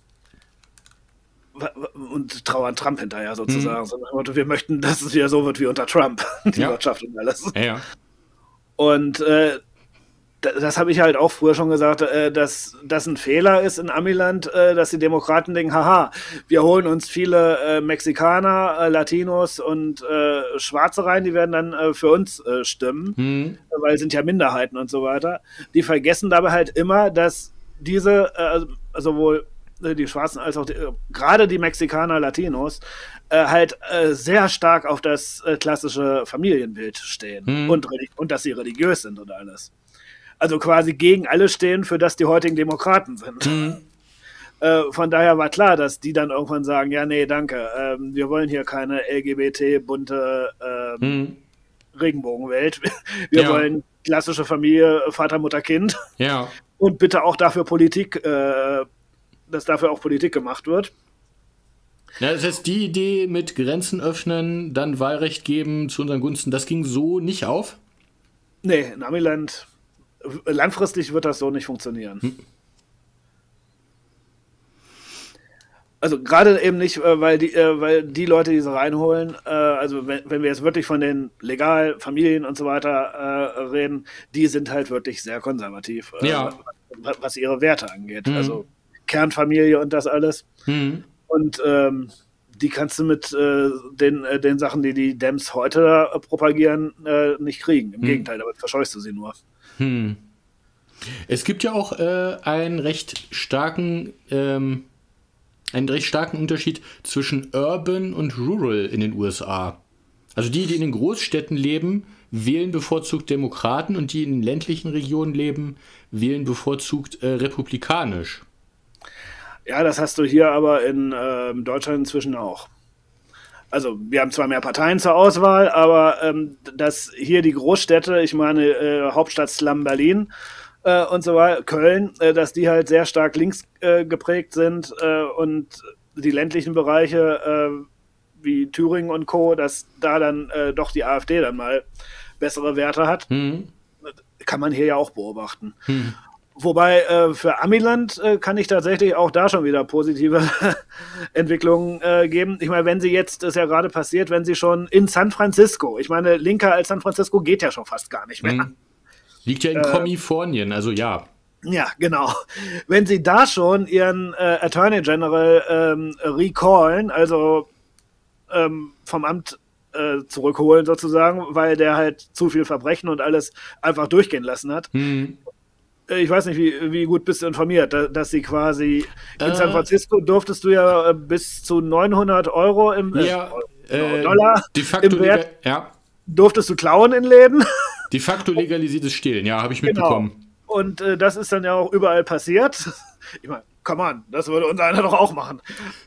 Und trauern Trump hinterher sozusagen. So, wir möchten, dass es wieder so wird wie unter Trump, die Wirtschaft und alles. Ja. Und das habe ich halt auch früher schon gesagt, dass das ein Fehler ist in Amiland, dass die Demokraten denken, haha, wir holen uns viele Mexikaner, Latinos und Schwarze rein, die werden dann für uns stimmen, weil sind ja Minderheiten und so weiter. Die vergessen dabei halt immer, dass diese, sowohl die Schwarzen als auch gerade die Mexikaner, Latinos, halt sehr stark auf das klassische Familienbild stehen und dass sie religiös sind und alles. Also quasi gegen alles stehen, für das die heutigen Demokraten sind. Von daher war klar, dass die dann irgendwann sagen, ja, nee, danke, wir wollen hier keine LGBT-bunte Regenbogenwelt. Wir wollen klassische Familie, Vater, Mutter, Kind. Ja. Und bitte auch dafür Politik, dass dafür auch Politik gemacht wird. Ja, das heißt, die Idee mit Grenzen öffnen, dann Wahlrecht geben zu unseren Gunsten, das ging so nicht auf? Nee, in Amiland langfristig wird das so nicht funktionieren. Also gerade eben nicht, weil die Leute, die sie reinholen, also wenn wir jetzt wirklich von den legal Familien und so weiter reden, die sind halt wirklich sehr konservativ, was ihre Werte angeht. Also Kernfamilie und das alles. Und die kannst du mit den Sachen, die Dems heute propagieren, nicht kriegen. Im Gegenteil, damit verscheust du sie nur. Es gibt ja auch einen recht starken Unterschied zwischen Urban und Rural in den USA. Also die in den Großstädten leben, wählen bevorzugt Demokraten und die in den ländlichen Regionen leben, wählen bevorzugt republikanisch. Ja, das hast du hier aber in Deutschland inzwischen auch. Also wir haben zwar mehr Parteien zur Auswahl, aber dass hier die Großstädte, ich meine Hauptstadt Slum Berlin und so weiter, Köln, dass die halt sehr stark links geprägt sind und die ländlichen Bereiche wie Thüringen und Co., dass da dann doch die AfD dann mal bessere Werte hat, kann man hier ja auch beobachten. Wobei für Amiland kann ich tatsächlich auch da schon wieder positive Entwicklungen geben. Ich meine, wenn sie jetzt, das ist ja gerade passiert, wenn sie schon in San Francisco, ich meine, linker als San Francisco geht ja schon fast gar nicht mehr. Liegt ja in Kalifornien, also ja. Ja, genau. Wenn sie da schon ihren Attorney General recallen, also vom Amt zurückholen sozusagen, weil der halt zu viel Verbrechen und alles einfach durchgehen lassen hat. Ich weiß nicht, wie gut bist du informiert, dass sie quasi in San Francisco durftest du ja bis zu 900 Euro Dollar de facto im Wert, durftest du klauen in Läden. De facto legalisiertes Stehlen, ja, habe ich mitbekommen. Genau. Und das ist dann ja auch überall passiert. Ich meine, come on, das würde unser einer doch auch machen.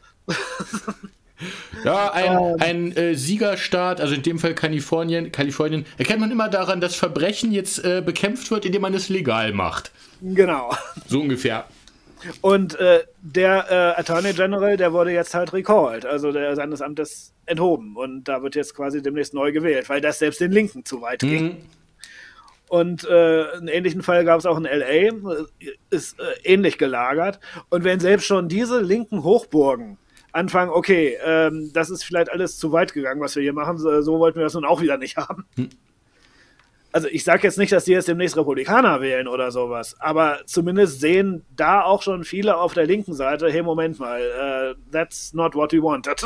Ja, ein Siegerstaat, also in dem Fall Kalifornien, erkennt man immer daran, dass Verbrechen jetzt bekämpft wird, indem man es legal macht. Genau. So ungefähr. Und der Attorney General, der wurde jetzt halt recalled, also seines Amtes enthoben. Und da wird jetzt quasi demnächst neu gewählt, weil das selbst den Linken zu weit ging. Und einen ähnlichen Fall gab es auch in L.A., ist ähnlich gelagert. Und wenn selbst schon diese linken Hochburgen anfangen, okay, das ist vielleicht alles zu weit gegangen, was wir hier machen, so wollten wir das nun auch wieder nicht haben. Also ich sage jetzt nicht, dass die jetzt demnächst Republikaner wählen oder sowas, aber zumindest sehen da auch schon viele auf der linken Seite, hey, Moment mal, that's not what we wanted.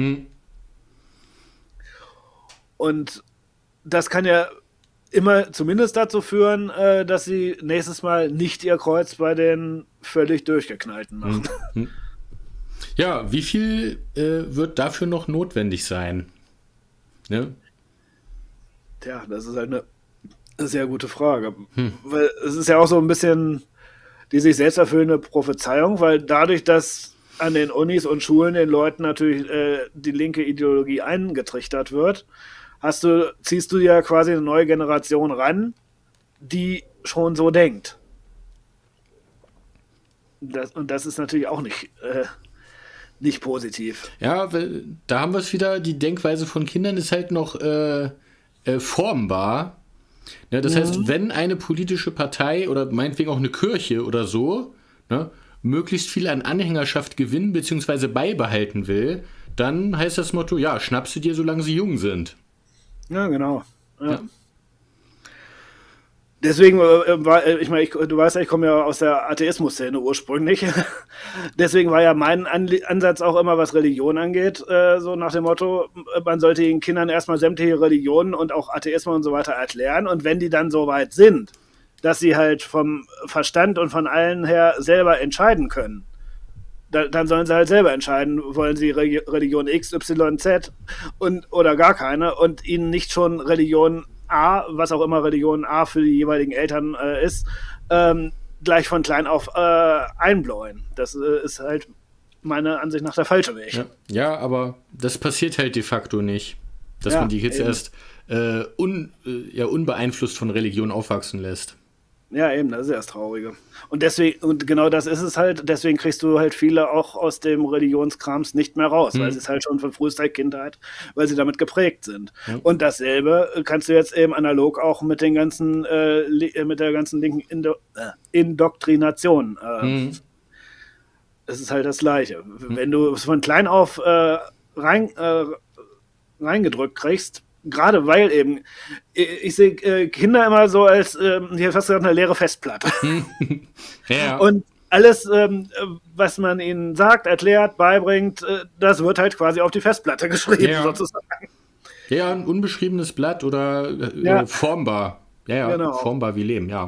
Und das kann ja immer zumindest dazu führen, dass sie nächstes Mal nicht ihr Kreuz bei den völlig Durchgeknallten machen. Ja, wie viel wird dafür noch notwendig sein? Ne? Tja, das ist halt eine sehr gute Frage. Weil es ist ja auch so ein bisschen die sich selbst erfüllende Prophezeiung, weil dadurch, dass an den Unis und Schulen den Leuten natürlich die linke Ideologie eingetrichtert wird, ziehst du ja quasi eine neue Generation ran, die schon so denkt. Das ist natürlich auch nicht positiv. Ja, da haben wir es wieder, die Denkweise von Kindern ist halt noch formbar. Ja, das heißt, wenn eine politische Partei oder meinetwegen auch eine Kirche oder so, ne, möglichst viel an Anhängerschaft gewinnen bzw. beibehalten will, dann heißt das Motto, ja, schnapp sie dir, solange sie jung sind. Ja, genau. Ja. Deswegen ich meine, du weißt ja, ich komme ja aus der Atheismus-Szene ursprünglich. Deswegen war ja mein Ansatz auch immer, was Religion angeht, so nach dem Motto, man sollte den Kindern erstmal sämtliche Religionen und auch Atheismus und so weiter erklären. Und wenn die dann so weit sind, dass sie halt vom Verstand und von allen her selber entscheiden können, dann sollen sie halt selber entscheiden, wollen sie Religion X, Y, Z oder gar keine und ihnen nicht schon Religion A, was auch immer Religion A für die jeweiligen Eltern ist, gleich von klein auf einbläuen. Das ist halt meiner Ansicht nach der falsche Weg. Ja, aber das passiert halt de facto nicht, dass man die Kids erst unbeeinflusst von Religion aufwachsen lässt. Ja, eben, das ist ja das Traurige. Und deswegen, und genau das ist es halt, deswegen kriegst du halt viele auch aus dem Religionskrams nicht mehr raus, weil sie es halt schon von frühester Kindheit, weil sie damit geprägt sind. Und dasselbe kannst du jetzt eben analog auch mit den ganzen, mit der ganzen linken Indoktrination. Es ist halt das Gleiche. Wenn du es von klein auf reingedrückt kriegst, gerade weil eben, ich sehe Kinder immer so als, ich hätte fast gesagt, eine leere Festplatte. Ja. Und alles, was man ihnen sagt, erklärt, beibringt, das wird halt quasi auf die Festplatte geschrieben, sozusagen. Ja, ein unbeschriebenes Blatt oder formbar. Ja, genau. Formbar wie Leben, ja.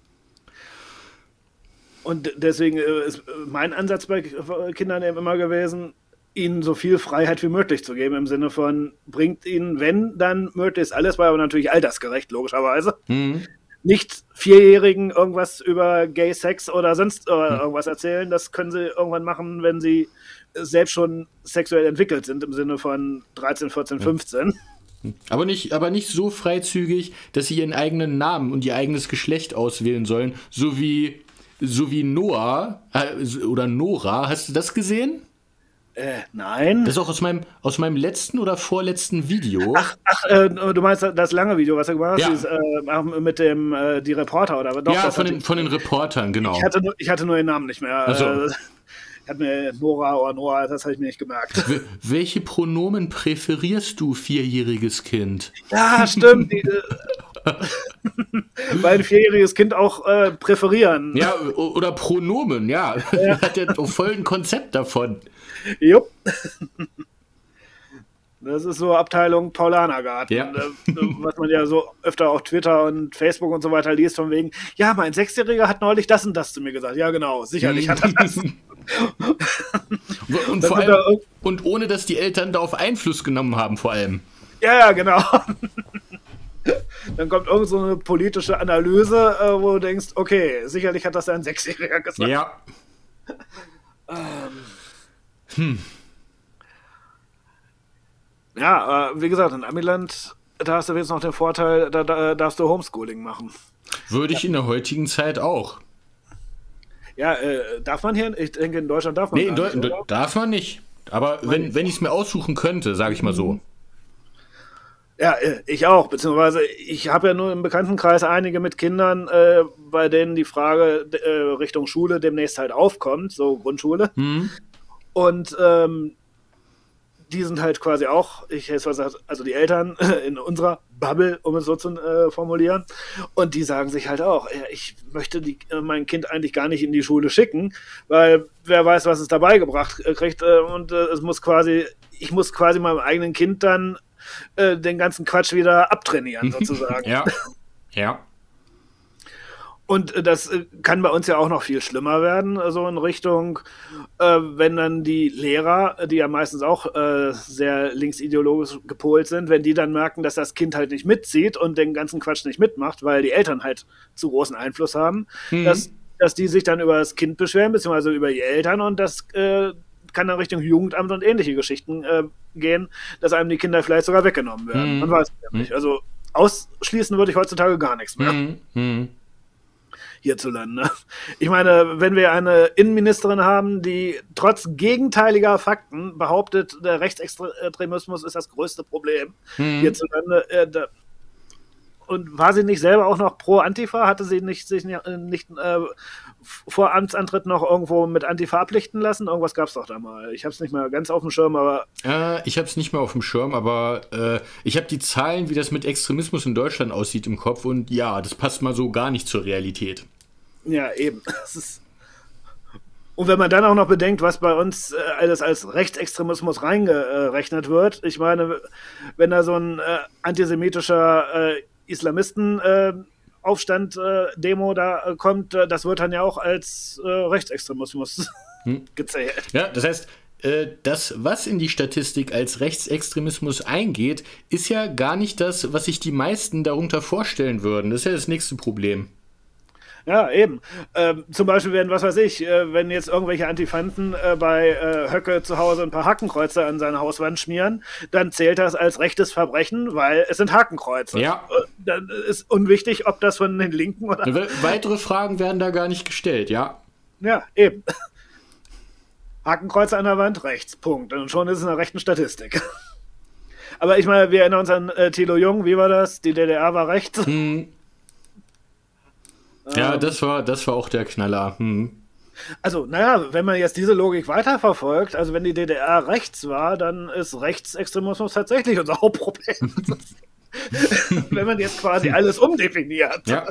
Und deswegen ist mein Ansatz bei Kindern eben immer gewesen, ihnen so viel Freiheit wie möglich zu geben, im Sinne von, bringt ihnen, wenn, dann möglichst alles bei, aber natürlich altersgerecht, logischerweise. Nicht Vierjährigen irgendwas über Gay Sex oder sonst irgendwas erzählen, das können sie irgendwann machen, wenn sie selbst schon sexuell entwickelt sind, im Sinne von 13, 14, 15. Aber nicht so freizügig, dass sie ihren eigenen Namen und ihr eigenes Geschlecht auswählen sollen, so wie Noah oder Nora. Hast du das gesehen? Nein. Das ist auch aus meinem letzten oder vorletzten Video. Ach, du meinst das lange Video, was du gemacht hast, mit dem die Reporter oder was? Ja, von den Reportern, genau. Ich hatte nur den Namen nicht mehr. Also. Ich hatte mir Nora oder Noah, das habe ich mir nicht gemerkt. Welche Pronomen präferierst du, vierjähriges Kind? Ja, stimmt. Weil ein vierjähriges Kind auch präferieren. Ja, oder Pronomen, ja. Hat ja voll ein Konzept davon. Jupp. Das ist so Abteilung Paulanergarten. Ja. Was man ja so öfter auf Twitter und Facebook und so weiter liest, von wegen, ja, mein Sechsjähriger hat neulich das und das zu mir gesagt. Ja, genau, sicherlich hat er das. Und, vor allem, und ohne, dass die Eltern darauf Einfluss genommen haben, vor allem. Ja, genau. Dann kommt irgend so eine politische Analyse, wo du denkst, okay, sicherlich hat das ein Sechsjähriger gesagt. Ja. Ja, wie gesagt, in Amiland, da hast du jetzt noch den Vorteil, da darfst du Homeschooling machen. Würde ich in der heutigen Zeit auch. Ja, darf man hier? Ich denke, in Deutschland darf man nicht. Nee, darf man nicht. Aber wenn ich es mir aussuchen könnte, sage ich mal so. Ja, ich auch, beziehungsweise ich habe ja nur im Bekanntenkreis einige mit Kindern, bei denen die Frage Richtung Schule demnächst halt aufkommt, so Grundschule. Und die sind halt quasi auch, also die Eltern in unserer Bubble, um es so zu formulieren, und die sagen sich halt auch, ich möchte mein Kind eigentlich gar nicht in die Schule schicken, weil wer weiß, was es dabei gebracht kriegt, und ich muss quasi meinem eigenen Kind dann den ganzen Quatsch wieder abtrainieren, sozusagen. Ja. Und das kann bei uns ja auch noch viel schlimmer werden, so in Richtung, wenn dann die Lehrer, die ja meistens auch sehr linksideologisch gepolt sind, wenn die dann merken, dass das Kind halt nicht mitzieht und den ganzen Quatsch nicht mitmacht, weil die Eltern halt zu großen Einfluss haben, dass die sich dann über das Kind beschweren, beziehungsweise über die Eltern, und das kann dann Richtung Jugendamt und ähnliche Geschichten gehen, dass einem die Kinder vielleicht sogar weggenommen werden. Man weiß es ja nicht. Also ausschließen würde ich heutzutage gar nichts mehr. Hierzulande. Ich meine, wenn wir eine Innenministerin haben, die trotz gegenteiliger Fakten behauptet, der Rechtsextremismus ist das größte Problem hierzulande, und war sie nicht selber auch noch pro Antifa? Hatte sie sich nicht vor Amtsantritt noch irgendwo mit Antifa ablichten lassen? Irgendwas gab es doch da mal. Ich habe es nicht mehr ganz auf dem Schirm, aber... Ich habe es nicht mehr auf dem Schirm, aber ich habe die Zahlen, wie das mit Extremismus in Deutschland aussieht, im Kopf. Und ja, das passt mal so gar nicht zur Realität. Ja, eben. Und wenn man dann auch noch bedenkt, was bei uns alles als Rechtsextremismus reingerechnet wird, ich meine, wenn da so ein antisemitischer Islamisten Demo da kommt, das wird dann ja auch als Rechtsextremismus gezählt. Ja, das heißt, das, was in die Statistik als Rechtsextremismus eingeht, ist ja gar nicht das, was sich die meisten darunter vorstellen würden. Das ist ja das nächste Problem. Ja, eben. Zum Beispiel werden, was weiß ich, wenn jetzt irgendwelche Antifanten bei Höcke zu Hause ein paar Hakenkreuze an seine Hauswand schmieren, dann zählt das als rechtes Verbrechen, weil es sind Hakenkreuze. Ja. Dann ist unwichtig, ob das von den Linken oder... Weitere Fragen werden da gar nicht gestellt, ja. Ja, eben. Hakenkreuze an der Wand, rechts, Punkt. Und schon ist es in der rechten Statistik. Aber ich meine, wir erinnern uns an Thilo Jung, wie war das? Die DDR war rechts. Ja, das war auch der Knaller. Also, naja, wenn man jetzt diese Logik weiterverfolgt, also wenn die DDR rechts war, dann ist Rechtsextremismus tatsächlich unser Hauptproblem. Wenn man jetzt quasi alles umdefiniert. Ja.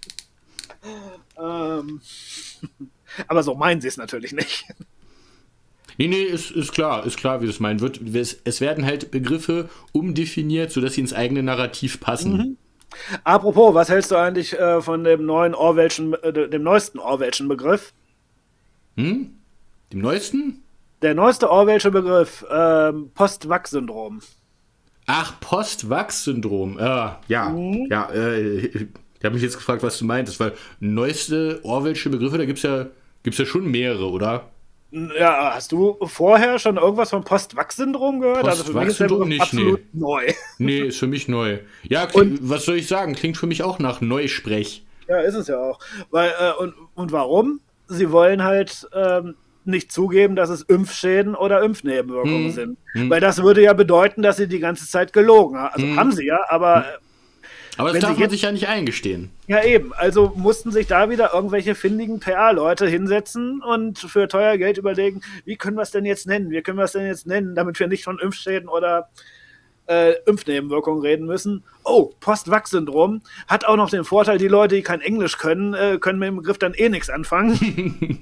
Aber so meinen sie es natürlich nicht. Nee, ist klar, wie das meinen wird. Es werden halt Begriffe umdefiniert, sodass sie ins eigene Narrativ passen. Apropos, was hältst du eigentlich von dem dem neuesten Orwellschen Begriff? Dem neuesten? Der neueste Orwellsche Begriff, Post-Vax-Syndrom. Ach, Post-Vax-Syndrom. Ja. Ich habe mich jetzt gefragt, was du meintest, weil neueste Orwellsche Begriffe, da gibt's ja schon mehrere, oder? Ja, hast du vorher schon irgendwas vom Post-Vax-Syndrom gehört? Post-Vax-Syndrom nicht, absolut neu. Nee, ist für mich neu. Ja, was soll ich sagen? Klingt für mich auch nach Neusprech. Ja, ist es ja auch. Weil, und warum? Sie wollen halt nicht zugeben, dass es Impfschäden oder Impfnebenwirkungen sind. Weil das würde ja bedeuten, dass sie die ganze Zeit gelogen haben. Also haben sie ja, aber... Aber das darf man sich ja nicht eingestehen. Ja, eben. Also mussten sich da wieder irgendwelche findigen PR-Leute hinsetzen und für teuer Geld überlegen, wie können wir es denn jetzt nennen? Damit wir nicht von Impfschäden oder Impfnebenwirkungen reden müssen. Oh, Post-Vax-Syndrom hat auch noch den Vorteil, die Leute, die kein Englisch können mit dem Begriff dann eh nichts anfangen.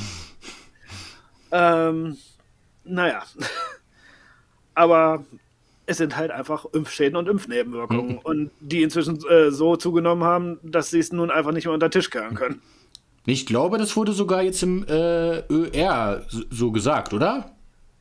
Naja. Aber... es sind halt einfach Impfschäden und Impfnebenwirkungen. Und die inzwischen so zugenommen haben, dass sie es nun einfach nicht mehr unter den Tisch kehren können. Ich glaube, das wurde sogar jetzt im ÖR so gesagt, oder?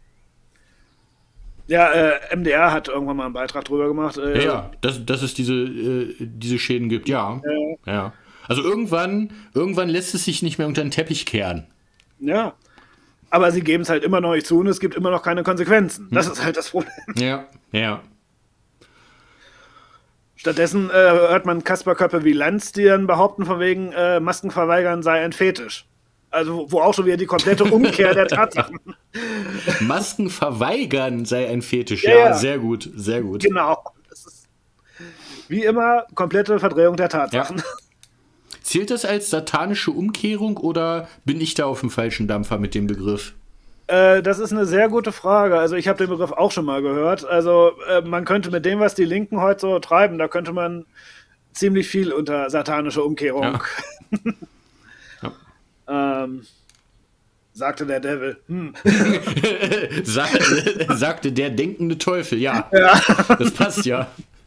Ja, MDR hat irgendwann mal einen Beitrag drüber gemacht. Dass es diese Schäden gibt, ja. Also irgendwann lässt es sich nicht mehr unter den Teppich kehren. Ja. Aber sie geben es halt immer noch nicht zu und es gibt immer noch keine Konsequenzen. Das ist halt das Problem. Ja. Stattdessen hört man Kasperköppe wie Lanz, die dann behaupten, von wegen Masken verweigern sei ein Fetisch. Also wo auch schon wieder die komplette Umkehr der Tatsachen. Masken verweigern sei ein Fetisch. Ja, sehr gut. Genau. Das ist wie immer komplette Verdrehung der Tatsachen. Ja. Zählt das als satanische Umkehrung oder bin ich da auf dem falschen Dampfer mit dem Begriff? Das ist eine sehr gute Frage. Also ich habe den Begriff auch schon mal gehört. Also man könnte mit dem, was die Linken heute so treiben, da könnte man ziemlich viel unter satanische Umkehrung. Ja. Sagte der Devil. Sagte der denkende Teufel, ja. Das passt ja.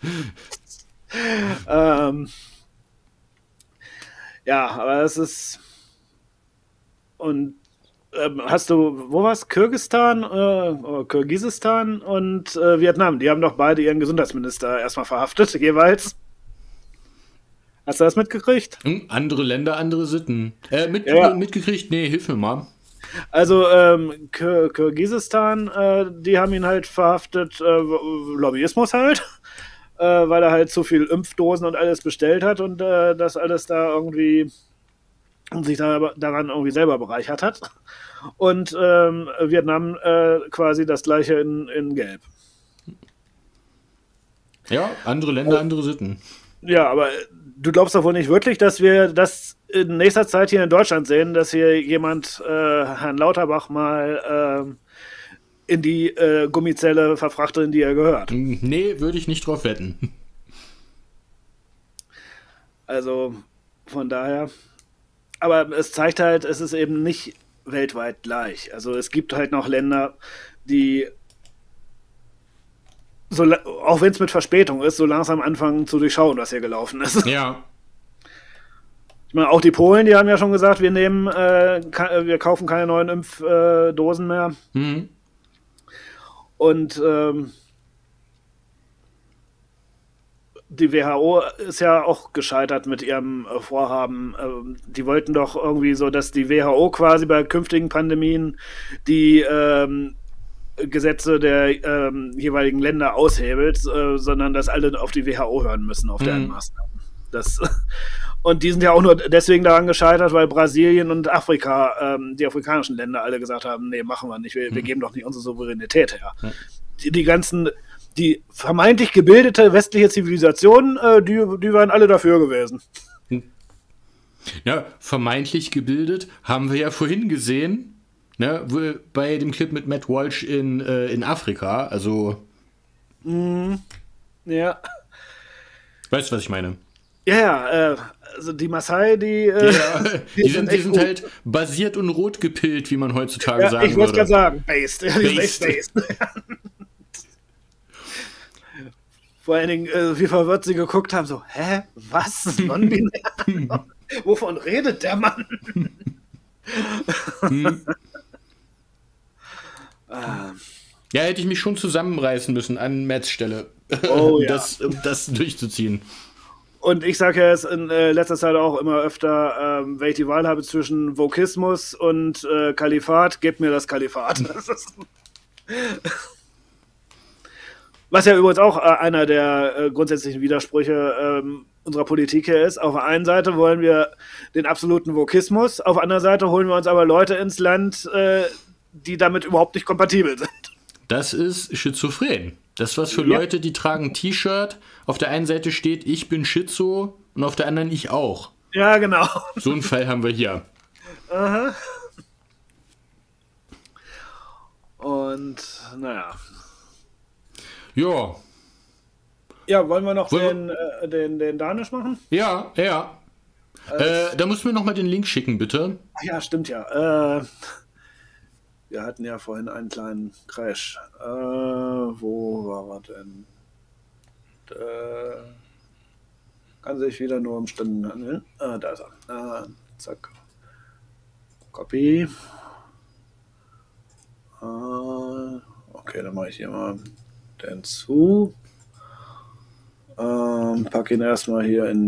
Ja, aber es ist... Und hast du, wo war's? Kirgisistan und Vietnam. Die haben doch beide ihren Gesundheitsminister erstmal verhaftet, jeweils. Hast du das mitgekriegt? Andere Länder, andere Sitten. Mitgekriegt? Nee, hilf mir mal. Also Kirgisistan, die haben ihn halt verhaftet, Lobbyismus halt. Weil er halt zu viel Impfdosen und alles bestellt hat und das alles da irgendwie und sich daran irgendwie selber bereichert hat. Und Vietnam quasi das gleiche in Gelb. Ja, andere Länder, andere Sitten. Ja, aber du glaubst doch wohl nicht wirklich, dass wir das in nächster Zeit hier in Deutschland sehen, dass hier jemand Herrn Lauterbach mal in die Gummizelle verfrachtet, in die er gehört. Nee, würde ich nicht drauf wetten. Also von daher. Aber es zeigt halt, es ist eben nicht weltweit gleich. Also es gibt halt noch Länder, die, auch wenn es mit Verspätung ist, so langsam anfangen zu durchschauen, was hier gelaufen ist. Ja. Ich meine, auch die Polen, die haben ja schon gesagt, wir kaufen keine neuen Impfdosen mehr. Mhm. Und die WHO ist ja auch gescheitert mit ihrem Vorhaben. Die wollten doch irgendwie so, dass die WHO quasi bei künftigen Pandemien die Gesetze der jeweiligen Länder aushebelt, sondern dass alle auf die WHO hören müssen, auf deren Maßnahmen. Und die sind ja auch nur deswegen daran gescheitert, weil Brasilien und Afrika, die afrikanischen Länder, alle gesagt haben, nee, machen wir nicht, wir geben doch nicht unsere Souveränität her. Die vermeintlich gebildete westliche Zivilisation, die waren alle dafür gewesen. Ja, vermeintlich gebildet haben wir ja vorhin gesehen, ne, bei dem Clip mit Matt Walsh in Afrika, also... Ja. Weißt du, was ich meine? Ja, also die Maasai, die sind halt basiert und rot gepillt, wie man heutzutage sagen würde. Ich wollte gerade sagen, based. Based. Vor allen Dingen, wie verwirrt sie geguckt haben, so, hä, was? Non-binär? Wovon redet der Mann? Ja, hätte ich mich schon zusammenreißen müssen an Matts Stelle, um das durchzuziehen. Und ich sage ja jetzt in letzter Zeit auch immer öfter, wenn ich die Wahl habe zwischen Vokismus und Kalifat, gebt mir das Kalifat. Was ja übrigens auch einer der grundsätzlichen Widersprüche unserer Politik hier ist. Auf der einen Seite wollen wir den absoluten Vokismus, auf der anderen Seite holen wir uns aber Leute ins Land, die damit überhaupt nicht kompatibel sind. Das ist schizophren. Das ist was für Leute, die tragen ein T-Shirt. Auf der einen Seite steht, ich bin Schizo und auf der anderen ich auch. Ja, genau. So einen Fall haben wir hier. Aha. Und, naja. Ja. Ja, wollen wir noch den Danisch machen? Ja. Da musst du mir noch mal den Link schicken, bitte. Ach ja, stimmt ja. Wir hatten ja vorhin einen kleinen Crash. Wo war er denn? Kann sich wieder nur um Stunden handeln. Da ist er. Zack. Copy. Okay, dann mache ich hier mal den zu. Pack ihn erstmal hier in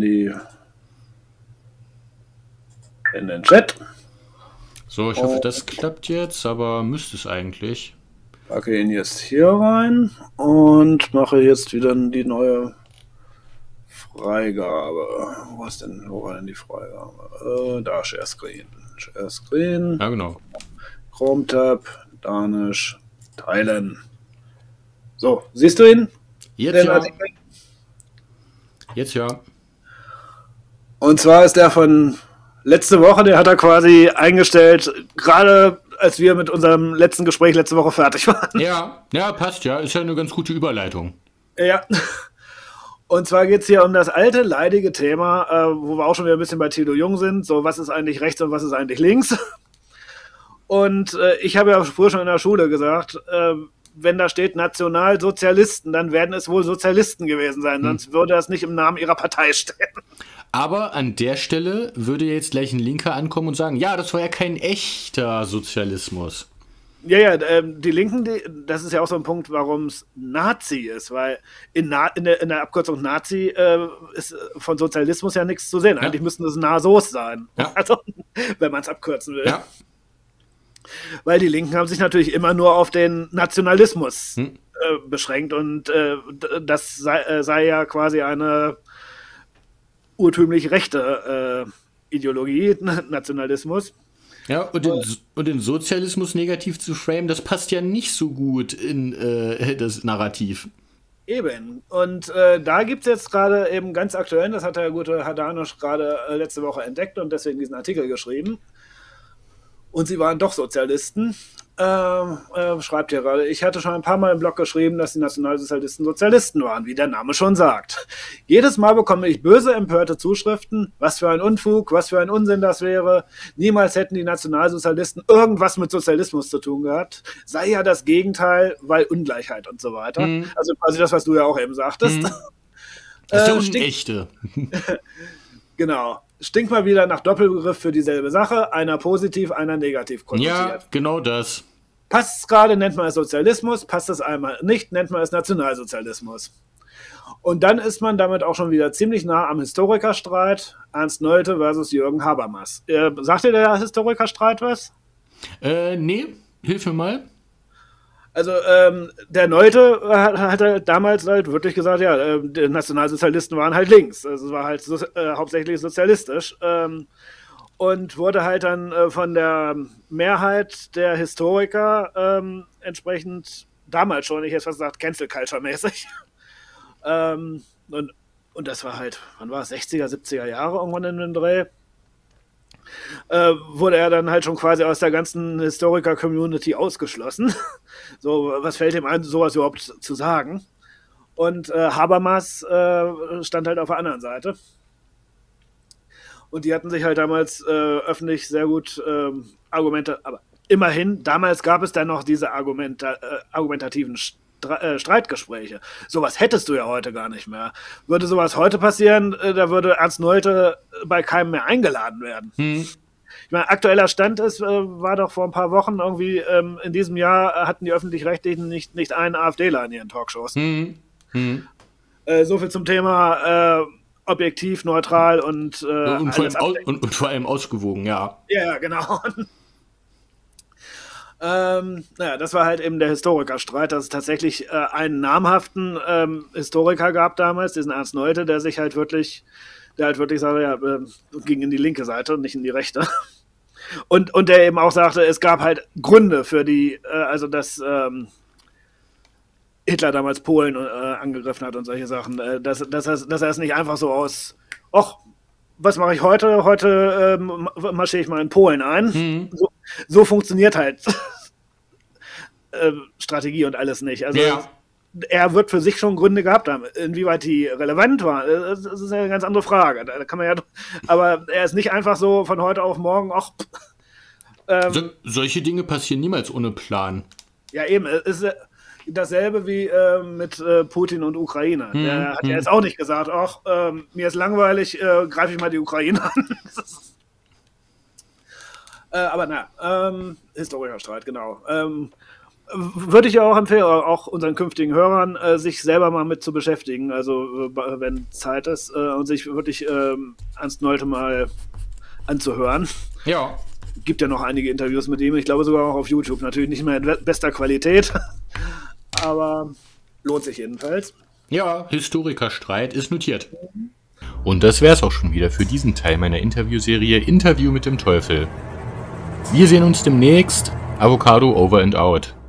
den Chat. So, ich hoffe, das klappt jetzt, aber müsste es eigentlich. Packe ihn jetzt hier rein und mache jetzt wieder die neue Freigabe. Wo war denn die Freigabe? Da, Share Screen. Share Screen. Ja, genau. Chrome Tab, Danisch, teilen. So, siehst du ihn? Jetzt ja. Jetzt ja. Und zwar ist der von letzte Woche, der hat er quasi eingestellt, gerade als wir mit unserem letzten Gespräch letzte Woche fertig waren. Ja, passt ja. Ist ja eine ganz gute Überleitung. Ja. Und zwar geht es hier um das alte, leidige Thema, wo wir auch schon wieder ein bisschen bei Thilo Jung sind. So, was ist eigentlich rechts und was ist eigentlich links? Und ich habe ja früher schon in der Schule gesagt, wenn da steht Nationalsozialisten, dann werden es wohl Sozialisten gewesen sein. Sonst würde das nicht im Namen ihrer Partei stehen. Aber an der Stelle würde jetzt gleich ein Linker ankommen und sagen, ja, das war ja kein echter Sozialismus. Ja, die Linken, das ist ja auch so ein Punkt, warum es Nazi ist, weil in der Abkürzung Nazi ist von Sozialismus ja nichts zu sehen. Eigentlich müssten es Nasos sein, also, wenn man es abkürzen will. Ja. Weil die Linken haben sich natürlich immer nur auf den Nationalismus beschränkt und das sei ja quasi eine urtümlich rechte Ideologie, Nationalismus. Ja, und den Sozialismus negativ zu framen, das passt ja nicht so gut in das Narrativ. Eben. Und da gibt es jetzt gerade eben ganz aktuell, das hat der gute Haddanosch gerade letzte Woche entdeckt und deswegen diesen Artikel geschrieben. Und sie waren doch Sozialisten. Schreibt hier gerade, ich hatte schon ein paar Mal im Blog geschrieben, dass die Nationalsozialisten Sozialisten waren, wie der Name schon sagt. Jedes Mal bekomme ich böse, empörte Zuschriften, was für ein Unfug, was für ein Unsinn das wäre. Niemals hätten die Nationalsozialisten irgendwas mit Sozialismus zu tun gehabt. Sei ja das Gegenteil, weil Ungleichheit und so weiter. Also quasi das, was du ja auch eben sagtest. Das ist der Unechte. Genau. Stinkt mal wieder nach Doppelbegriff für dieselbe Sache, einer positiv, einer negativ konnotiert. Ja, genau das. Passt es gerade, nennt man es Sozialismus, passt es einmal nicht, nennt man es Nationalsozialismus. Und dann ist man damit auch schon wieder ziemlich nah am Historikerstreit, Ernst Nolte versus Jürgen Habermas. Sagt dir der Historikerstreit was? Nee, hilf mir mal. Also der Nolte hat halt damals halt wirklich gesagt, ja, die Nationalsozialisten waren halt links. Also es war halt hauptsächlich sozialistisch. Und wurde halt dann von der Mehrheit der Historiker entsprechend damals schon, ich hätte fast gesagt, Cancel Culture mäßig. Und das war halt, wann war es, 60er, 70er Jahre irgendwann in dem Dreh. Wurde er dann halt schon quasi aus der ganzen Historiker-Community ausgeschlossen. So, was fällt ihm ein, sowas überhaupt zu sagen? Und Habermas stand halt auf der anderen Seite. Und die hatten sich halt damals öffentlich sehr gut Argumente, aber immerhin, damals gab es dann noch diese argumentativen Streitgespräche. Sowas hättest du ja heute gar nicht mehr. Würde sowas heute passieren, da würde Ernst Nolte bei keinem mehr eingeladen werden. Ich meine, aktueller Stand ist, war doch vor ein paar Wochen irgendwie, in diesem Jahr hatten die Öffentlich-Rechtlichen nicht einen AfDler in ihren Talkshows. So viel zum Thema objektiv, neutral und vor allem ausgewogen, ja. Ja, genau. Naja, das war halt eben der Historikerstreit, dass es tatsächlich einen namhaften Historiker gab damals, diesen Ernst Nolte, der halt wirklich sagte, ja, ging in die linke Seite und nicht in die rechte. Und der eben auch sagte, es gab halt Gründe für die, also dass Hitler damals Polen angegriffen hat und solche Sachen, dass er es nicht einfach so aus, ach, was mache ich heute? Heute marschiere ich mal in Polen ein. So funktioniert halt Strategie und alles nicht. Also er wird für sich schon Gründe gehabt haben. Inwieweit die relevant waren, das ist eine ganz andere Frage. Da kann man ja, aber er ist nicht einfach so von heute auf morgen, ach. Solche Dinge passieren niemals ohne Plan. Ja, eben. Es ist dasselbe wie mit Putin und Ukraine. Der hat ja jetzt auch nicht gesagt, ach, mir ist langweilig, greife ich mal die Ukraine an. Aber na, Historikerstreit, genau. Würde ich ja auch empfehlen, auch unseren künftigen Hörern, sich selber mal mit zu beschäftigen, also wenn Zeit ist, und sich wirklich Ernst Nolte mal anzuhören. Ja. Gibt ja noch einige Interviews mit ihm, ich glaube sogar auch auf YouTube, natürlich nicht mehr in bester Qualität, aber lohnt sich jedenfalls. Ja, Historikerstreit ist notiert. Und das wär's auch schon wieder für diesen Teil meiner Interviewserie Interview mit dem Teufel. Wir sehen uns demnächst. Avocado over and out.